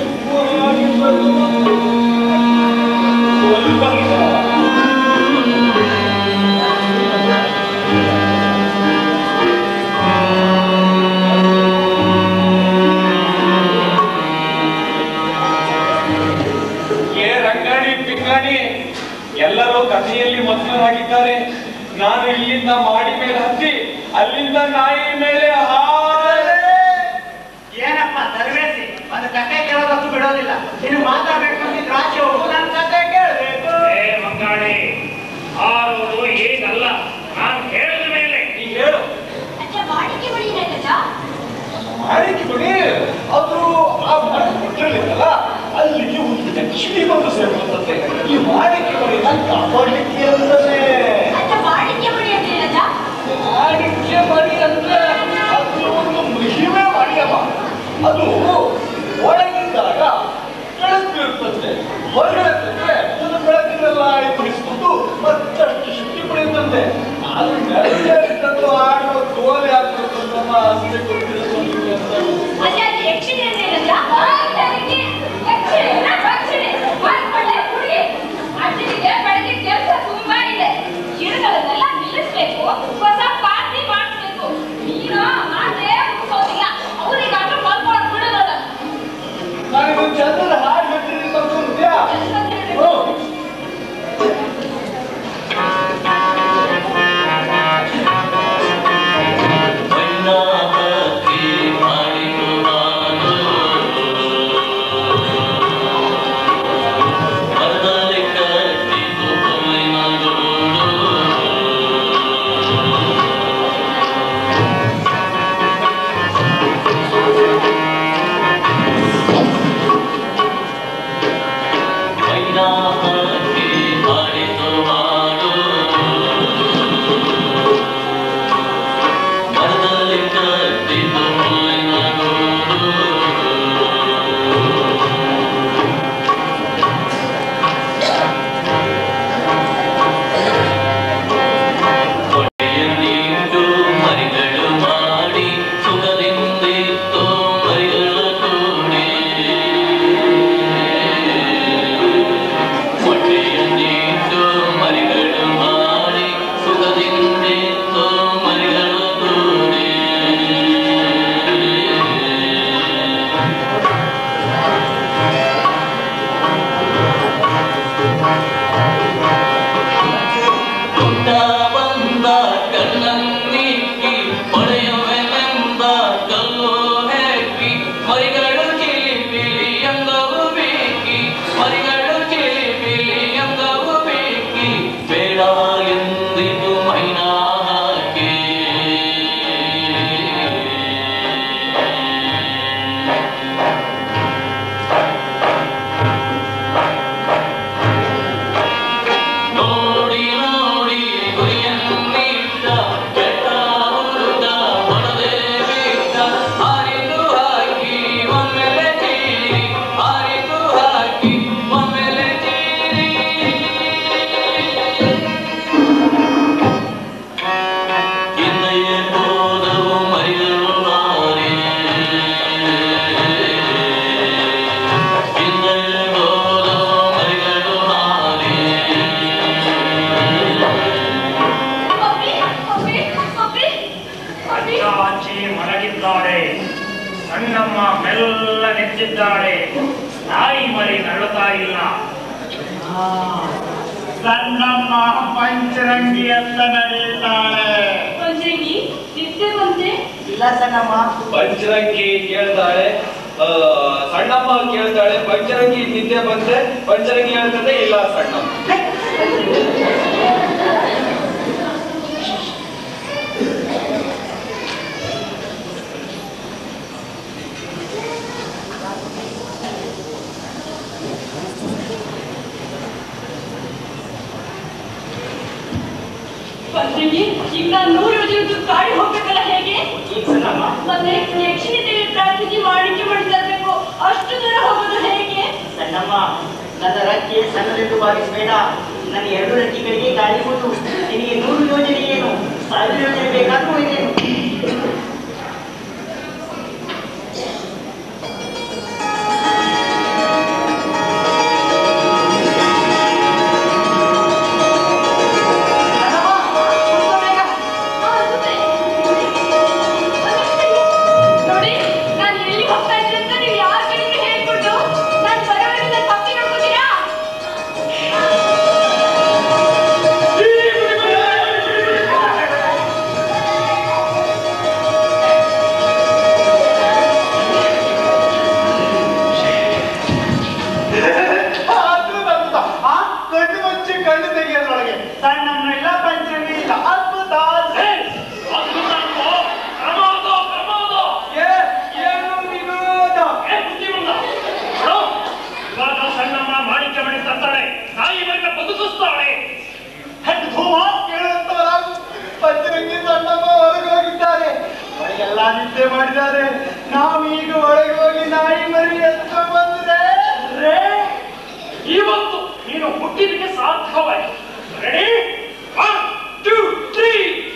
ಎಲ್ಲರೂ ಕಥೆಯಲ್ಲಿ ಮಗ್ನರಾಗಿದ್ದಾರೆ. ನಾನು ಇಲ್ಲಿಂದ ಮಾಡಿ ಮೇಲೆ ಹತ್ತಿ ಅಲ್ಲಿಂದ ನಾಯಿ ಮೇಲೆ ಹಾರೆ. ಏನಪ್ಪ ತರಬೇತಿ ಒಂದು ಕತೆ ಕೇಳೋದಕ್ಕೂ ಬಿಡೋದಿಲ್ಲ. ನೀನು ಮಾತಾಡ್ಬೇಕು ಅಂತಿದ್ರೆ ಆಚೆ ಹೋಗು, ನನ್ನ ಕತೆ ಕೇಳಬೇಕು. ಏ ಮಂಗಾಳಿ, ಹಾರೋದು ಈಗಲ್ಲ, ನಾನು ಹೇಳಿದ ಮೇಲೆ ನೀ ಹೇಳು. ವಾಡಿಕೆ ಬಡಿರಲ್ಲ ಮಾಣಿಕ್ಯ ಮಣಿ ಅದು ಆ ಮರ ಕೊಟ್ಟಿರಲಿಲ್ಲ ಅಲ್ಲಿಗೆ ಒಂದು ಲಕ್ಷ್ಮಿ ಬಂದು ಸೇರುವಂತೆ ಈ ಮಾಣಿಕ್ಯ ಮಣಿನ ಕಾಪಾಡಲಿಕ್ಕೆ ಅಂತಾನೆ. ವಾಡಿಕೆ ಬಡಿ ಅಂತ ಮಾಣಿಕ್ಯ ಮಣಿ ಅಂದ್ರೆ ಅದು ಒಂದು ಮಹಿಮೆ ಮಾಡಿಯಮ್ಮ. ಅದು ಒಳಗಿದ್ದಾಗ ಬೆಳಕಿರುತ್ತಂತೆ, ಹೊರಗಡೆ ತಂದ್ರೆ ಅದು ಬೆಳಕಿನೆಲ್ಲ ಬಿಡಿಸ್ಕೊಂಡು ಮತ್ತಷ್ಟು ಶಕ್ತಿ ಪಡೆಯುತ್ತಂತೆ. ಅದು ನೆರವೇರಿಕೊಂಡು ಆಡುವ ಗೋಲೆ ಆಗ್ತದೆ ನಮ್ಮ ಆಸೆ ಕೊಟ್ಟಿರೋ ಅದೇ ಯಕ್ಷಿಣಿ ಅಂತ ಹೇಳಿದ್ರ ಯಕ್ಷಿಣಿ ಪಕ್ಷಿಣಿ ಒಳ್ಳೆ ಹುಡುಗಿ. ಅಜ್ಜಿಗೆ ಬೆಳಗ್ಗೆ ಕೆಲಸ ತುಂಬಾ ಇದೆ. ಗಿಡಗಳನ್ನೆಲ್ಲ ನಿಲ್ಲಿಸ್ಬೇಕು, ಹೊಸ ಪಾರ್ಟಿ ಮಾಡಿಸ್ಬೇಕು. ನೀನು ಮಾತೇ ಮುಗಿಸೋದಿಲ್ಲ. ಅವರಿಗಾದ್ರೂ ಮಲ್ಕೊಳ್ಳೋದು ಬಿಡೋದಲ್ಲ. ನಾನು ಚಂದ್ರನ ಹಾಡು ಹೇಳ್ತೀನಿ ತಗೊಂಡ್ಯಾ? ಸಣ್ಣಮ್ಮ ಮೆಲ್ಲ ನೆಚ್ಚಿದ್ದಾಳೆ. ನಾಯಿ ಮರಿ ನರಳುತ್ತಾ ಇಲ್ಲ. ಸಣ್ಣಮ್ಮ ಪಂಚರಂಗಿ ಅಂತ ನಡೆಯುತ್ತಾಳೆ. ಪಂಚರಂಗಿ ನಿದ್ದೆ ಬಂತೆ ಇಲ್ಲ ಸಣ್ಣಮ್ಮ. ಪಂಚರಂಗಿ ಕೇಳ್ತಾಳೆ, ಸಣ್ಣಮ್ಮ ಕೇಳ್ತಾಳೆ. ಪಂಚರಂಗಿ ನಿದ್ದೆ ಬಂದ್ರೆ ಪಂಚರಂಗಿ ಹೇಳ್ತದೆ ಇಲ್ಲ ಸಣ್ಣಮ್ಮ. ಪಂಚರಂಗಿ ಈಗ ನಾನು ನೂರು ಯೋಜನೆ ಕಾಡಿ ಹೋಗ್ಬೇಕಲ್ಲ ಹೇಗೆ ಮತ್ತೆ ಯಕ್ಷಿಣಿ ದೇವಿ ಪ್ರಾರ್ಥಿಸಿ ಮಾಡಿಕೆ ಮಾಡಿ ತರಬೇಕು ಅಷ್ಟು ದೂರ ಹೋಗೋದು ಹೇಗೆ? ಸಣ್ಣಮ್ಮ ನನ್ನ ರಕ್ಕೆ ಸಣ್ಣದೆಂದು ಭಾವಿಸಬೇಡ. ನನ್ನ ಎರಡು ರಕ್ಕಿಗಳಿಗೆ ಗಾಳಿ ಕೊಟ್ಟು ನಿನಗೆ ನೂರು ಯೋಜನೆ ಏನು ಸಾವಿರ ಯೋಜನೆ ಬೇಕಾದ್ರೂ ಇದೇನು. ನಿದ್ದೆ ಮಾಡಿದ್ದಾರೆ. ನಾವು ಈಗ ಒಳಗೆ ಹೋಗಿ ನಾಯಿ ಮರಿ ಎತ್ತ ಬಂದ್ರೆ ಇವತ್ತು ನೀನು ಹುಟ್ಟಿದಕ್ಕೆ ಸಾಧ್ಯವಾಯಿತು. ರೆಡಿ? One two three.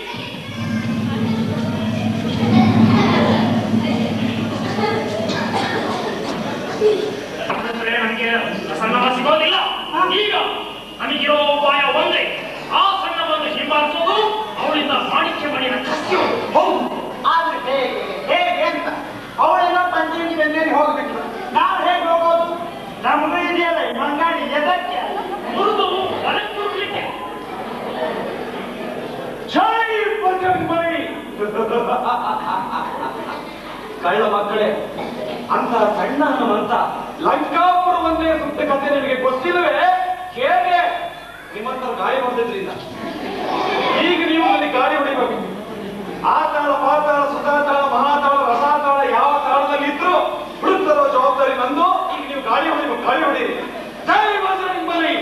ನನಗೆ ಸಣ್ಣವ ಸಿಗೋದಿಲ್ಲ. ಈಗ ನಮಗಿರೋ ಉಪಾಯ ಒಂದೇ, ಆ ಸಣ್ಣವನ್ನು ಹಿಂಬಾಲಿಸೋದು, ಅವಳಿಂದ ಮಾಣಿಕ್ಯ ಮಣಿನ ಕಸಿಯೋದು. ಹೌದು, ಆದ್ರೆ ಹೇಗೆ ಹೇಗೆ ಅಂತ ಅವಳೆಲ್ಲ ಪಂಚರಂಗಿ ಬೆನ್ನೇರಿ ಹೋಗ್ಬೇಕು. ನಾವು ಹೇಗೆ ಹೋಗೋದು? ನಮಗೂ ಇದೆಯಲ್ಲ ಈ ಮಂಗಾಡಿ ಎದಕ್ಕೆ ಮುರಿದು ಹೊರಗೆ ಕೊಡ್ಲಿಕ್ಕೆ. ಜೈ ಪಂಚರಂಗಿ ಮಣಿ. ಕಳ್ಳ ಮಕ್ಕಳೇ, ಅಂತ ಸಣ್ಣ ಹನುಮಂತ ಲಂಕಾಪುರವನ್ನೇ ಸುತ್ತ ಕಥೆ ನಿಮಗೆ ಗೊತ್ತಿಲ್ಲವೇ? ಹೇಗೆ ನಿಮ್ಮಂತ ಗಾಳಿ ಹೊಡೆದ್ರಿಂದ ಈಗ ನೀವು ಅಲ್ಲಿ ಗಾಳಿ ಹೊಡಿಬೇಕು. ಆ ತಾಳ, ಪಾತಾಳ, ಸುಧಾತಾಳ, ಮಹಾತಾಳ, ರಸಾತಾಳ ಯಾವ ತಾಳದಲ್ಲಿ ಇದ್ರು ಹುಡುಕರೋ ಜವಾಬ್ದಾರಿ ನಂದು. ಈಗ ನೀವು ಗಾಳಿ ಹೊಡಿಬೇಕು, ಗಾಳಿ ಹೊಡೀರಿ. ಜೈ ಬಜರಂಗ್ ಬಲಿ.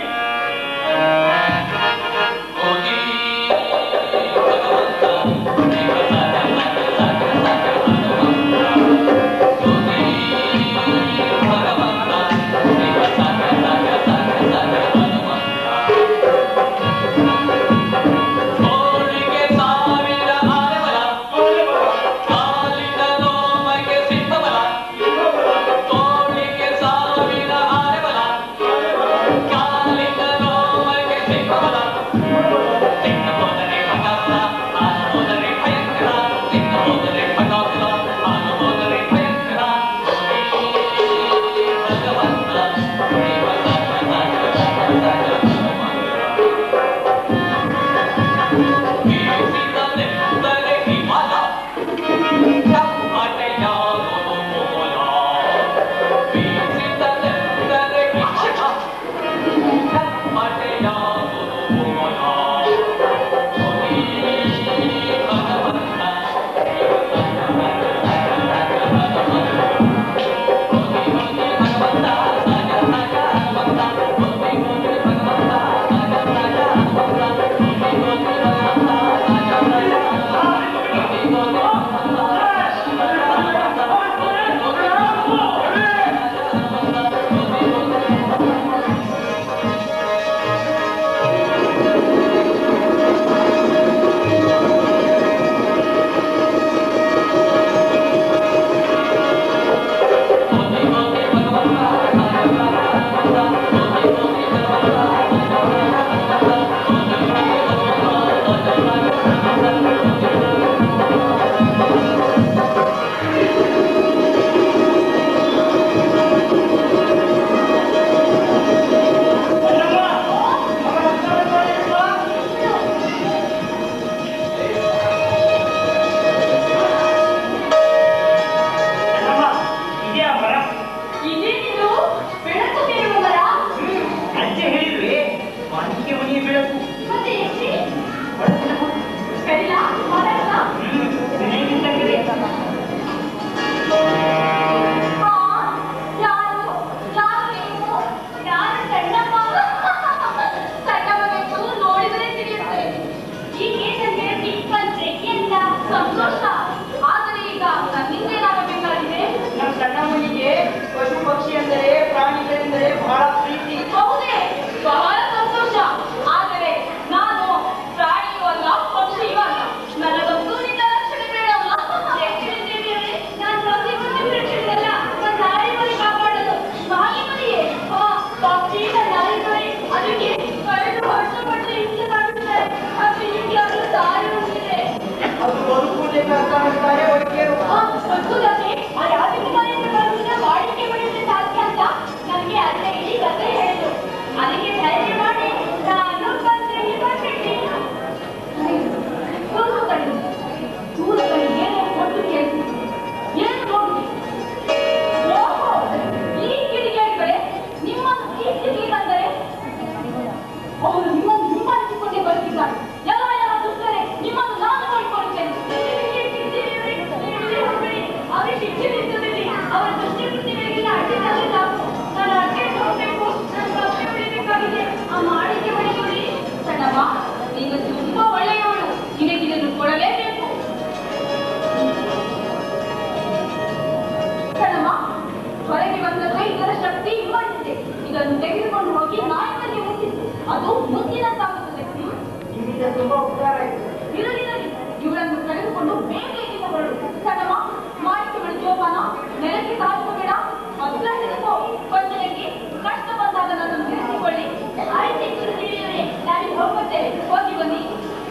ಈಗ ತುಂಬಾ ಉಪಕಾರ ಆಯ್ತು. ಇರಲಿರಲಿ, ಇವಳನ್ನು ತೆಗೆದುಕೊಂಡು ಬೇಗ ಇಲ್ಲಿಂದ ಹೊರಡು. ಸಣ್ಣಮ್ಮ, ಮಾಹಿತಿಗಳು ಜೋಪಾನ, ನೆಲಕ್ಕೆ ಕಾಲಿಸಬೇಡ, ಮೊದಲ ಹೆದರ್ಕೋ. ಕೊಂಚನಿಗೆ ಕಷ್ಟ ಬಂದಾಗ ನನ್ನನ್ನು ತಿಳಿಸಿಕೊಳ್ಳಿ. ಆಯ್ತು ತಿಳಿಸಿರಿ, ನಾನಿಗೆ ಹೋಗುತ್ತೇನೆ. ಹೋಗಿ ಬನ್ನಿ.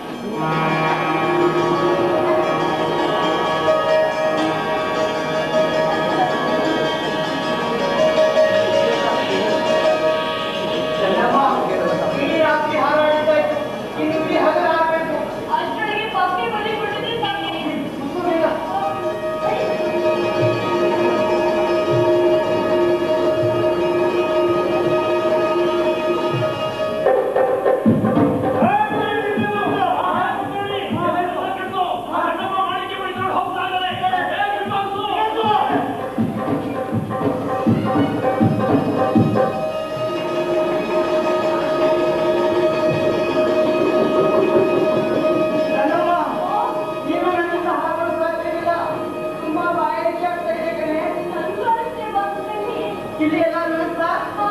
ಇಡೀ ರಾತ್ರಿ ಹಾರಾಡಿದ್ದಾಯ್ತು, ಇನ್ನು ಇಡೀ ಹಗಲು ಹಾರಬೇಕು. ಅಷ್ಟೊಳಗೆ ಪಪ್ಪಿ ಬಲಿ ಕೊಟ್ಟಿದ್ರೆ ಸಾಕು. ಬೇಗ ಇಲ್ಲಿ ಎಲ್ಲ ನೋಡ್ತಾ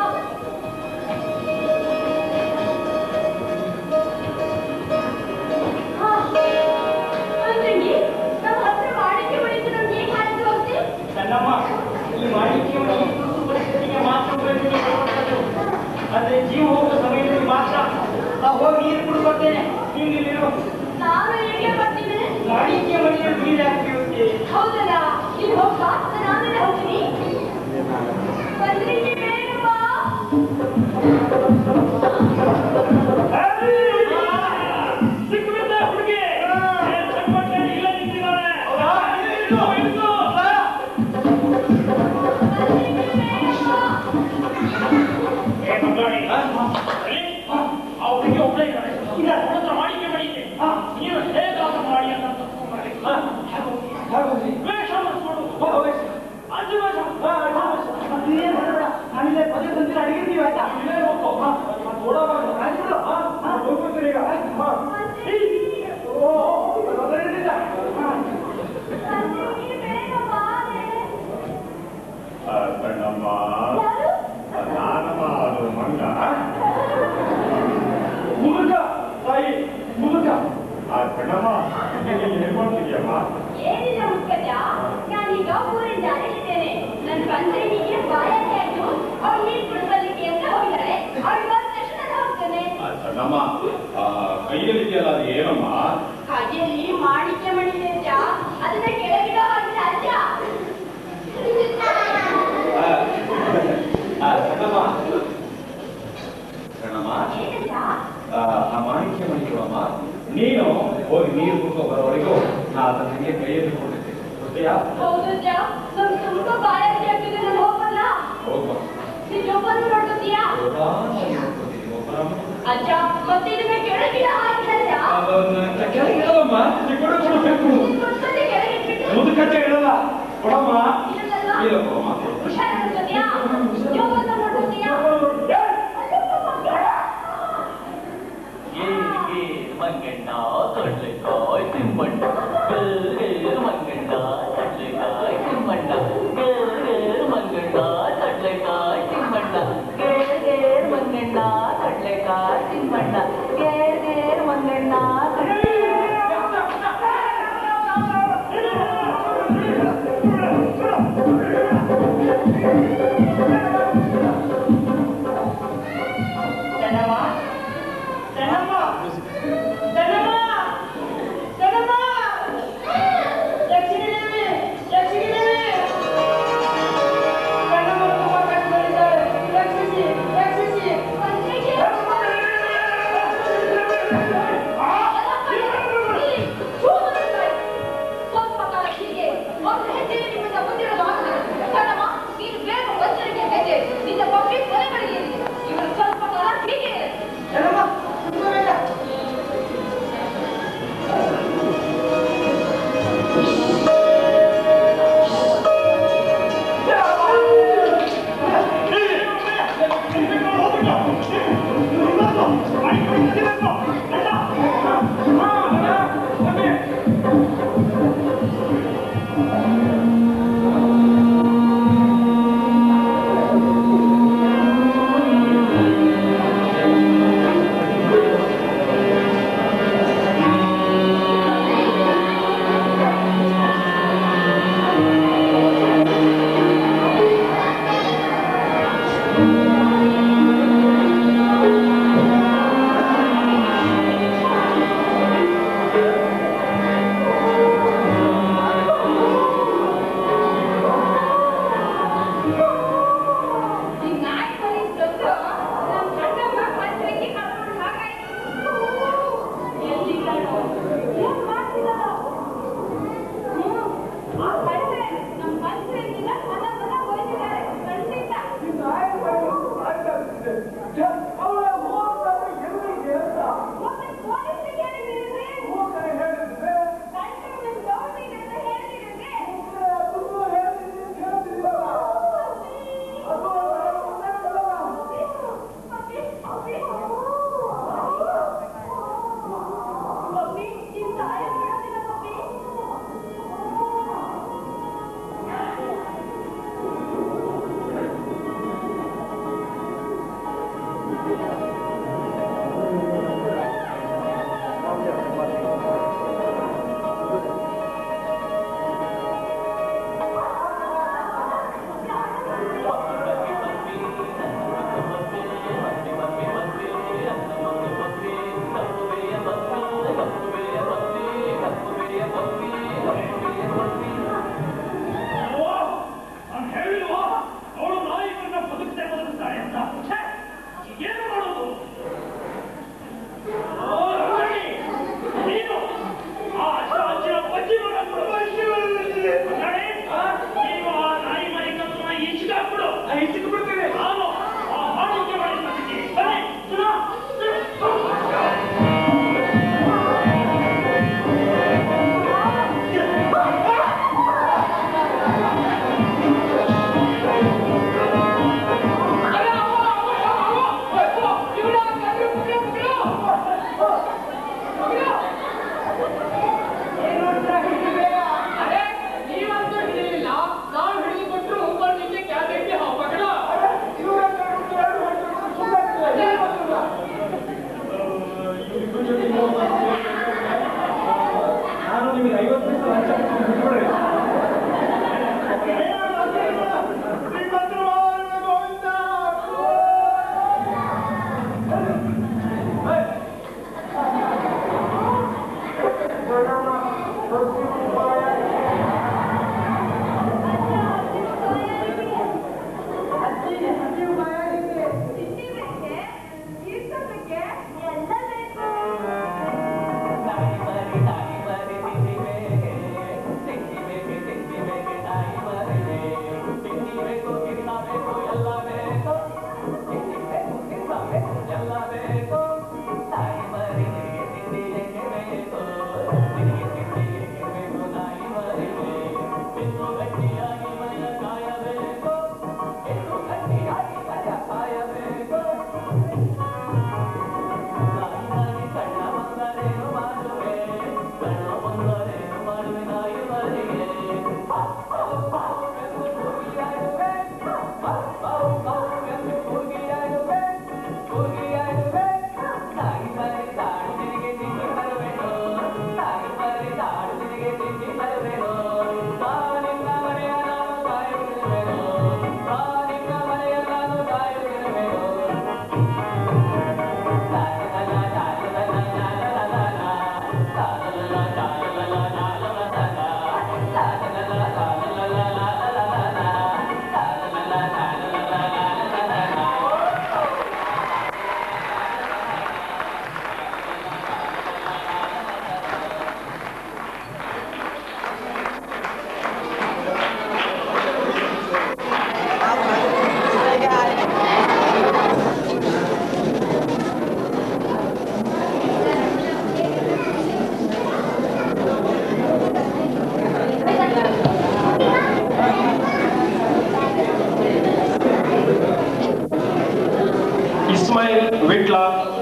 ಸಣ್ಣಮ್ಮ, ಈ ಮಾಣಿಕ್ಯವನ್ನು ಈ ತುರ್ತು ಪರಿಸ್ಥಿತಿಗೆ ಮಾತ್ರ ಉಪಯೋಗಿಸಿಕೊಳ್ಳುವಂಥದ್ದು. ಆದ್ರೆ ಜೀವ ಹೋಗುವ ಸಮಯದಲ್ಲಿ ಮಾತ್ರ ನಾವು ಹೋಗಿ ನೀರು ಕುಡಿದು ಬರ್ತೇನೆ. ನೀನು ಇಲ್ಲಿರು. ನಾನು ಹೇಗೆ ಬರ್ತೀನಿ? ಮಾಣಿಕ್ಯ ಮನೆಯಲ್ಲಿ ನೀರು ಹಾಕಿ ಹೌದಲ್ಲ, ಇಲ್ಲಿ ಹೋಗ್ತಾ ನಾನೇ ಹೋಗ್ತೀನಿ. ಬಂದ್ರಿ ಬೇಗ ಬಾ. ಸಿಕ್ಕಿಬಿದ್ದ ಹುಡುಗಿ ಇಲ್ಲ ನಿಂತಿದ್ದಾಳೆ. ಆ ಹುಡುಗಿ ಒಬ್ಬಳೇ ಇದ್ದಾಳೆ. ಅವಳತ್ರ ಮಾಡಿಕೆ ಮಾಡಿದ್ದೆ. ನೀನು ಹೇಗಾದ್ರೂ ಮಾಡಿ ಅಂತ ತಪ್ಪಿಕೊಂಡ್ರೆ ವೇಷ ಮಾಡಿಸ್ಕೊಡು. ಅಜ್ಜಿ ವೇಷ. ನಾನಿಲ್ಲೇ ಪದೇ ಬಂದಿರ ಅಡಿಗಿರ್ತೀವಿ ಆಯ್ತಾ? ಇಲ್ಲೇ ಹೋಗ್ಕೋ. ಕಣ್ಣಮ್ಮ ನಾನಮ್ಮ ಅದು ಮಂಗ ಮುದುಕ ತಾಯಿ ಮುದುಕ. ಆ ಕಣ್ಣಮ್ಮ ಏನ್ ಮಾಡ್ತಿದ್ಯಮ್ಮ? ಏನಿಲ್ಲ ಮುಖ್ಯಜ, ನಾನೀಗ ಊರಿಂದ ಅಲ್ಲಿದ್ದೇನೆ. ನನ್ನ ಬಂದ್ರೆ ಹೀಗೆ ಬಾಯಾಗಿ ಆಯ್ತು. ಅವಳು ನೀರು ಕುಡಿಸಲಿಕ್ಕೆ ಅಂತ ಹೋಗಿದ್ದಾಳೆ. ಅವಳು ಬಂದ ತಕ್ಷಣ ನಾನು ಹೋಗ್ತೇನೆ. ಕಣ್ಣಮ್ಮ ಕೈಯಲ್ಲಿದೆಯಲ್ಲ ಅದು ಏನಮ್ಮ? ಕೈಯಲ್ಲಿ ಮಾಣಿಕ್ಯ ಮಣಿದೆ ಅಜ್ಜ, ಅದನ್ನ ಕೆಳಗಿಡೋ ಹಾಗಿಲ್ಲ ಅಜ್ಜ. ಕಣ್ಣಮ್ಮ ಕಣ್ಣಮ್ಮ ಏನಜ್ಜ? ಆ ಮಾಣಿಕ್ಯ ಮಣಿಕೊಳಮ್ಮ. ನೀನು ಹೋಗಿ ನೀರು ಕುಡ್ಕೊ ಬರೋವರೆಗೂ ನಾ ಅದನ್ನ ಹಂಗೆ ಕೈಯಲ್ಲಿ ಕೊಟ್ಟಿದ್ದೆ. ಗೊತ್ತೆಯಾ? ಹೌದಜ್ಜ, ನಮ್ಗೆ ತುಂಬಾ ಬಾಯಾಗಿ ಆಗ್ತಿದೆ. ನಾನು ಹೋಗಲ್ಲ. ಹೋಗ್ಬಾ. ನೀನ್ ಜೋಪಾನ ನೋಡ್ಕೊತೀಯಾ? ಅಜ್ಜ, ಮತ್ತೆ ಇದನ್ನ ಕೆಳಗಿಡ ಹಾಕಿಲ್ಲ ಅಜ್ಜ. ಕೆಳಗಿಡಲ್ಲಮ್ಮ, ಕೊಡು ಕೊಡಬೇಕು. ನೀನ್ ಕೊಡ್ಸೋದೇ ಕೆಳಗಿಟ್ಬಿಟ್ಟು ಮುದುಕಟ್ಟೆ ಇಡಲ್ಲ ಕೊಡಮ್ಮ. ಇಲ್ಲಲ್ಲ? ಇಲ್ಲ ಕೊಡಮ್ಮ. ಹುಷಾರ್ ನೋಡ್ಕೊತೀಯಾ? ಜೋಪಾನ ನೋಡ್ಕೊತೀಯಾ? ಏರಿಗೆ ಮಂಗಣ್ಣ ಕಡ್ಲೆಕಾಯ್ ತಿಮ್ಮಣ್ಣ ಗೇರ್ ಮಂಗಣ್ಣ ಕಡ್ಲೆಕಾಯ್ ತಿಮ್ಮಣ್ಣ ಗೇರ್ ಮಂಗಣ್ಣ ಕಡ್ಲೆಕಾಯ್ ತಿಮ್ಮಣ್ಣ ಗೇರ್ ಗೇರ್ ಮಂಗಣ್ಣ ಕಡ್ಲೆಕಾಯ್ ತಿಮ್ಮಣ್ಣ ಗೇರ್ ಗೇರ್ ಮಂಗಣ್ಣ ಸಣ್ಣಮ್ಮ, ಸಣ್ಣಮ್ಮ, ಸಣ್ಣಮ್ಮ, ಸಣ್ಣಮ್ಮ,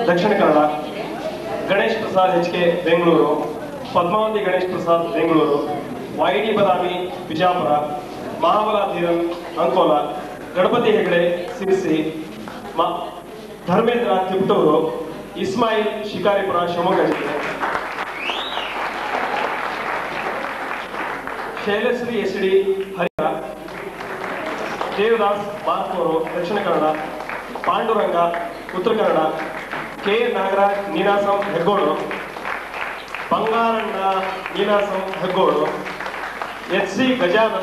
Dakshina Kannada, Ganesh Prasad H K Bengaluru, Padmavathi Ganesh Prasad Bengaluru, Y D Badami Bijapur, Mahabala Dheeran Ankola, Ganapathi Hegde Sirsi, Dharmendra Tiptur, Ismail Shikaripura Shivamogga ಜಿಲ್ಲೆ, Shylashree S D Harihara, Devadas Barkur Dakshina Kannada, Panduranga Uttara Kannada, K Nagaraj Ninasam Heggodu, Bangaranna Ninasam Heggodu, H C Gajanana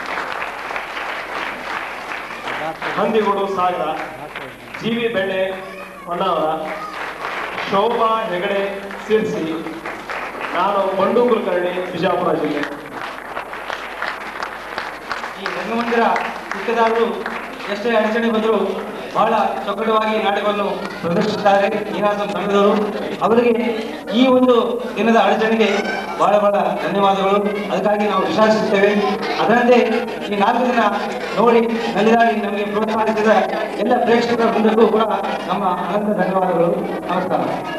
Handigodu Sagara, G V Belle Honnavar, Shobha Hegde Sirsi, ನಾನು ಬಂಡು ಕುಲಕರ್ಣಿ ಬಿಜಾಪುರ ಜಿಲ್ಲೆ. ಈ ರಂಗಮಂದಿರ ಚಿಕ್ಕದಾದರೂ ಎಷ್ಟೇ ಅಡಚಣೆ ಬಂದರೂ ಬಹಳ ಚೊಕ್ಕಟವಾಗಿ ನಾಟಕವನ್ನು ಪ್ರದರ್ಶಿಸುತ್ತಾರೆ ನೀನಾಸಂ ತಂಡದವರು. ಅವರಿಗೆ ಈ ಒಂದು ದಿನದ ಅಡಚಣೆಗೆ ಬಹಳ ಬಹಳ ಧನ್ಯವಾದಗಳು. ಅದಕ್ಕಾಗಿ ನಾವು ವಿಶ್ವಾಸಿಸುತ್ತೇವೆ. ಅದರಂತೆ ಈ ನಾಲ್ಕು ದಿನ ನೋಡಿ ನಲಿದಾಡಿ ನಮಗೆ ಪ್ರೋತ್ಸಾಹಿಸಿದ ಎಲ್ಲ ಪ್ರೇಕ್ಷಕರ ಮುಂದಕ್ಕೂ ಕೂಡ ನಮ್ಮ ಅನಂತ ಧನ್ಯವಾದಗಳು. ನಮಸ್ಕಾರ.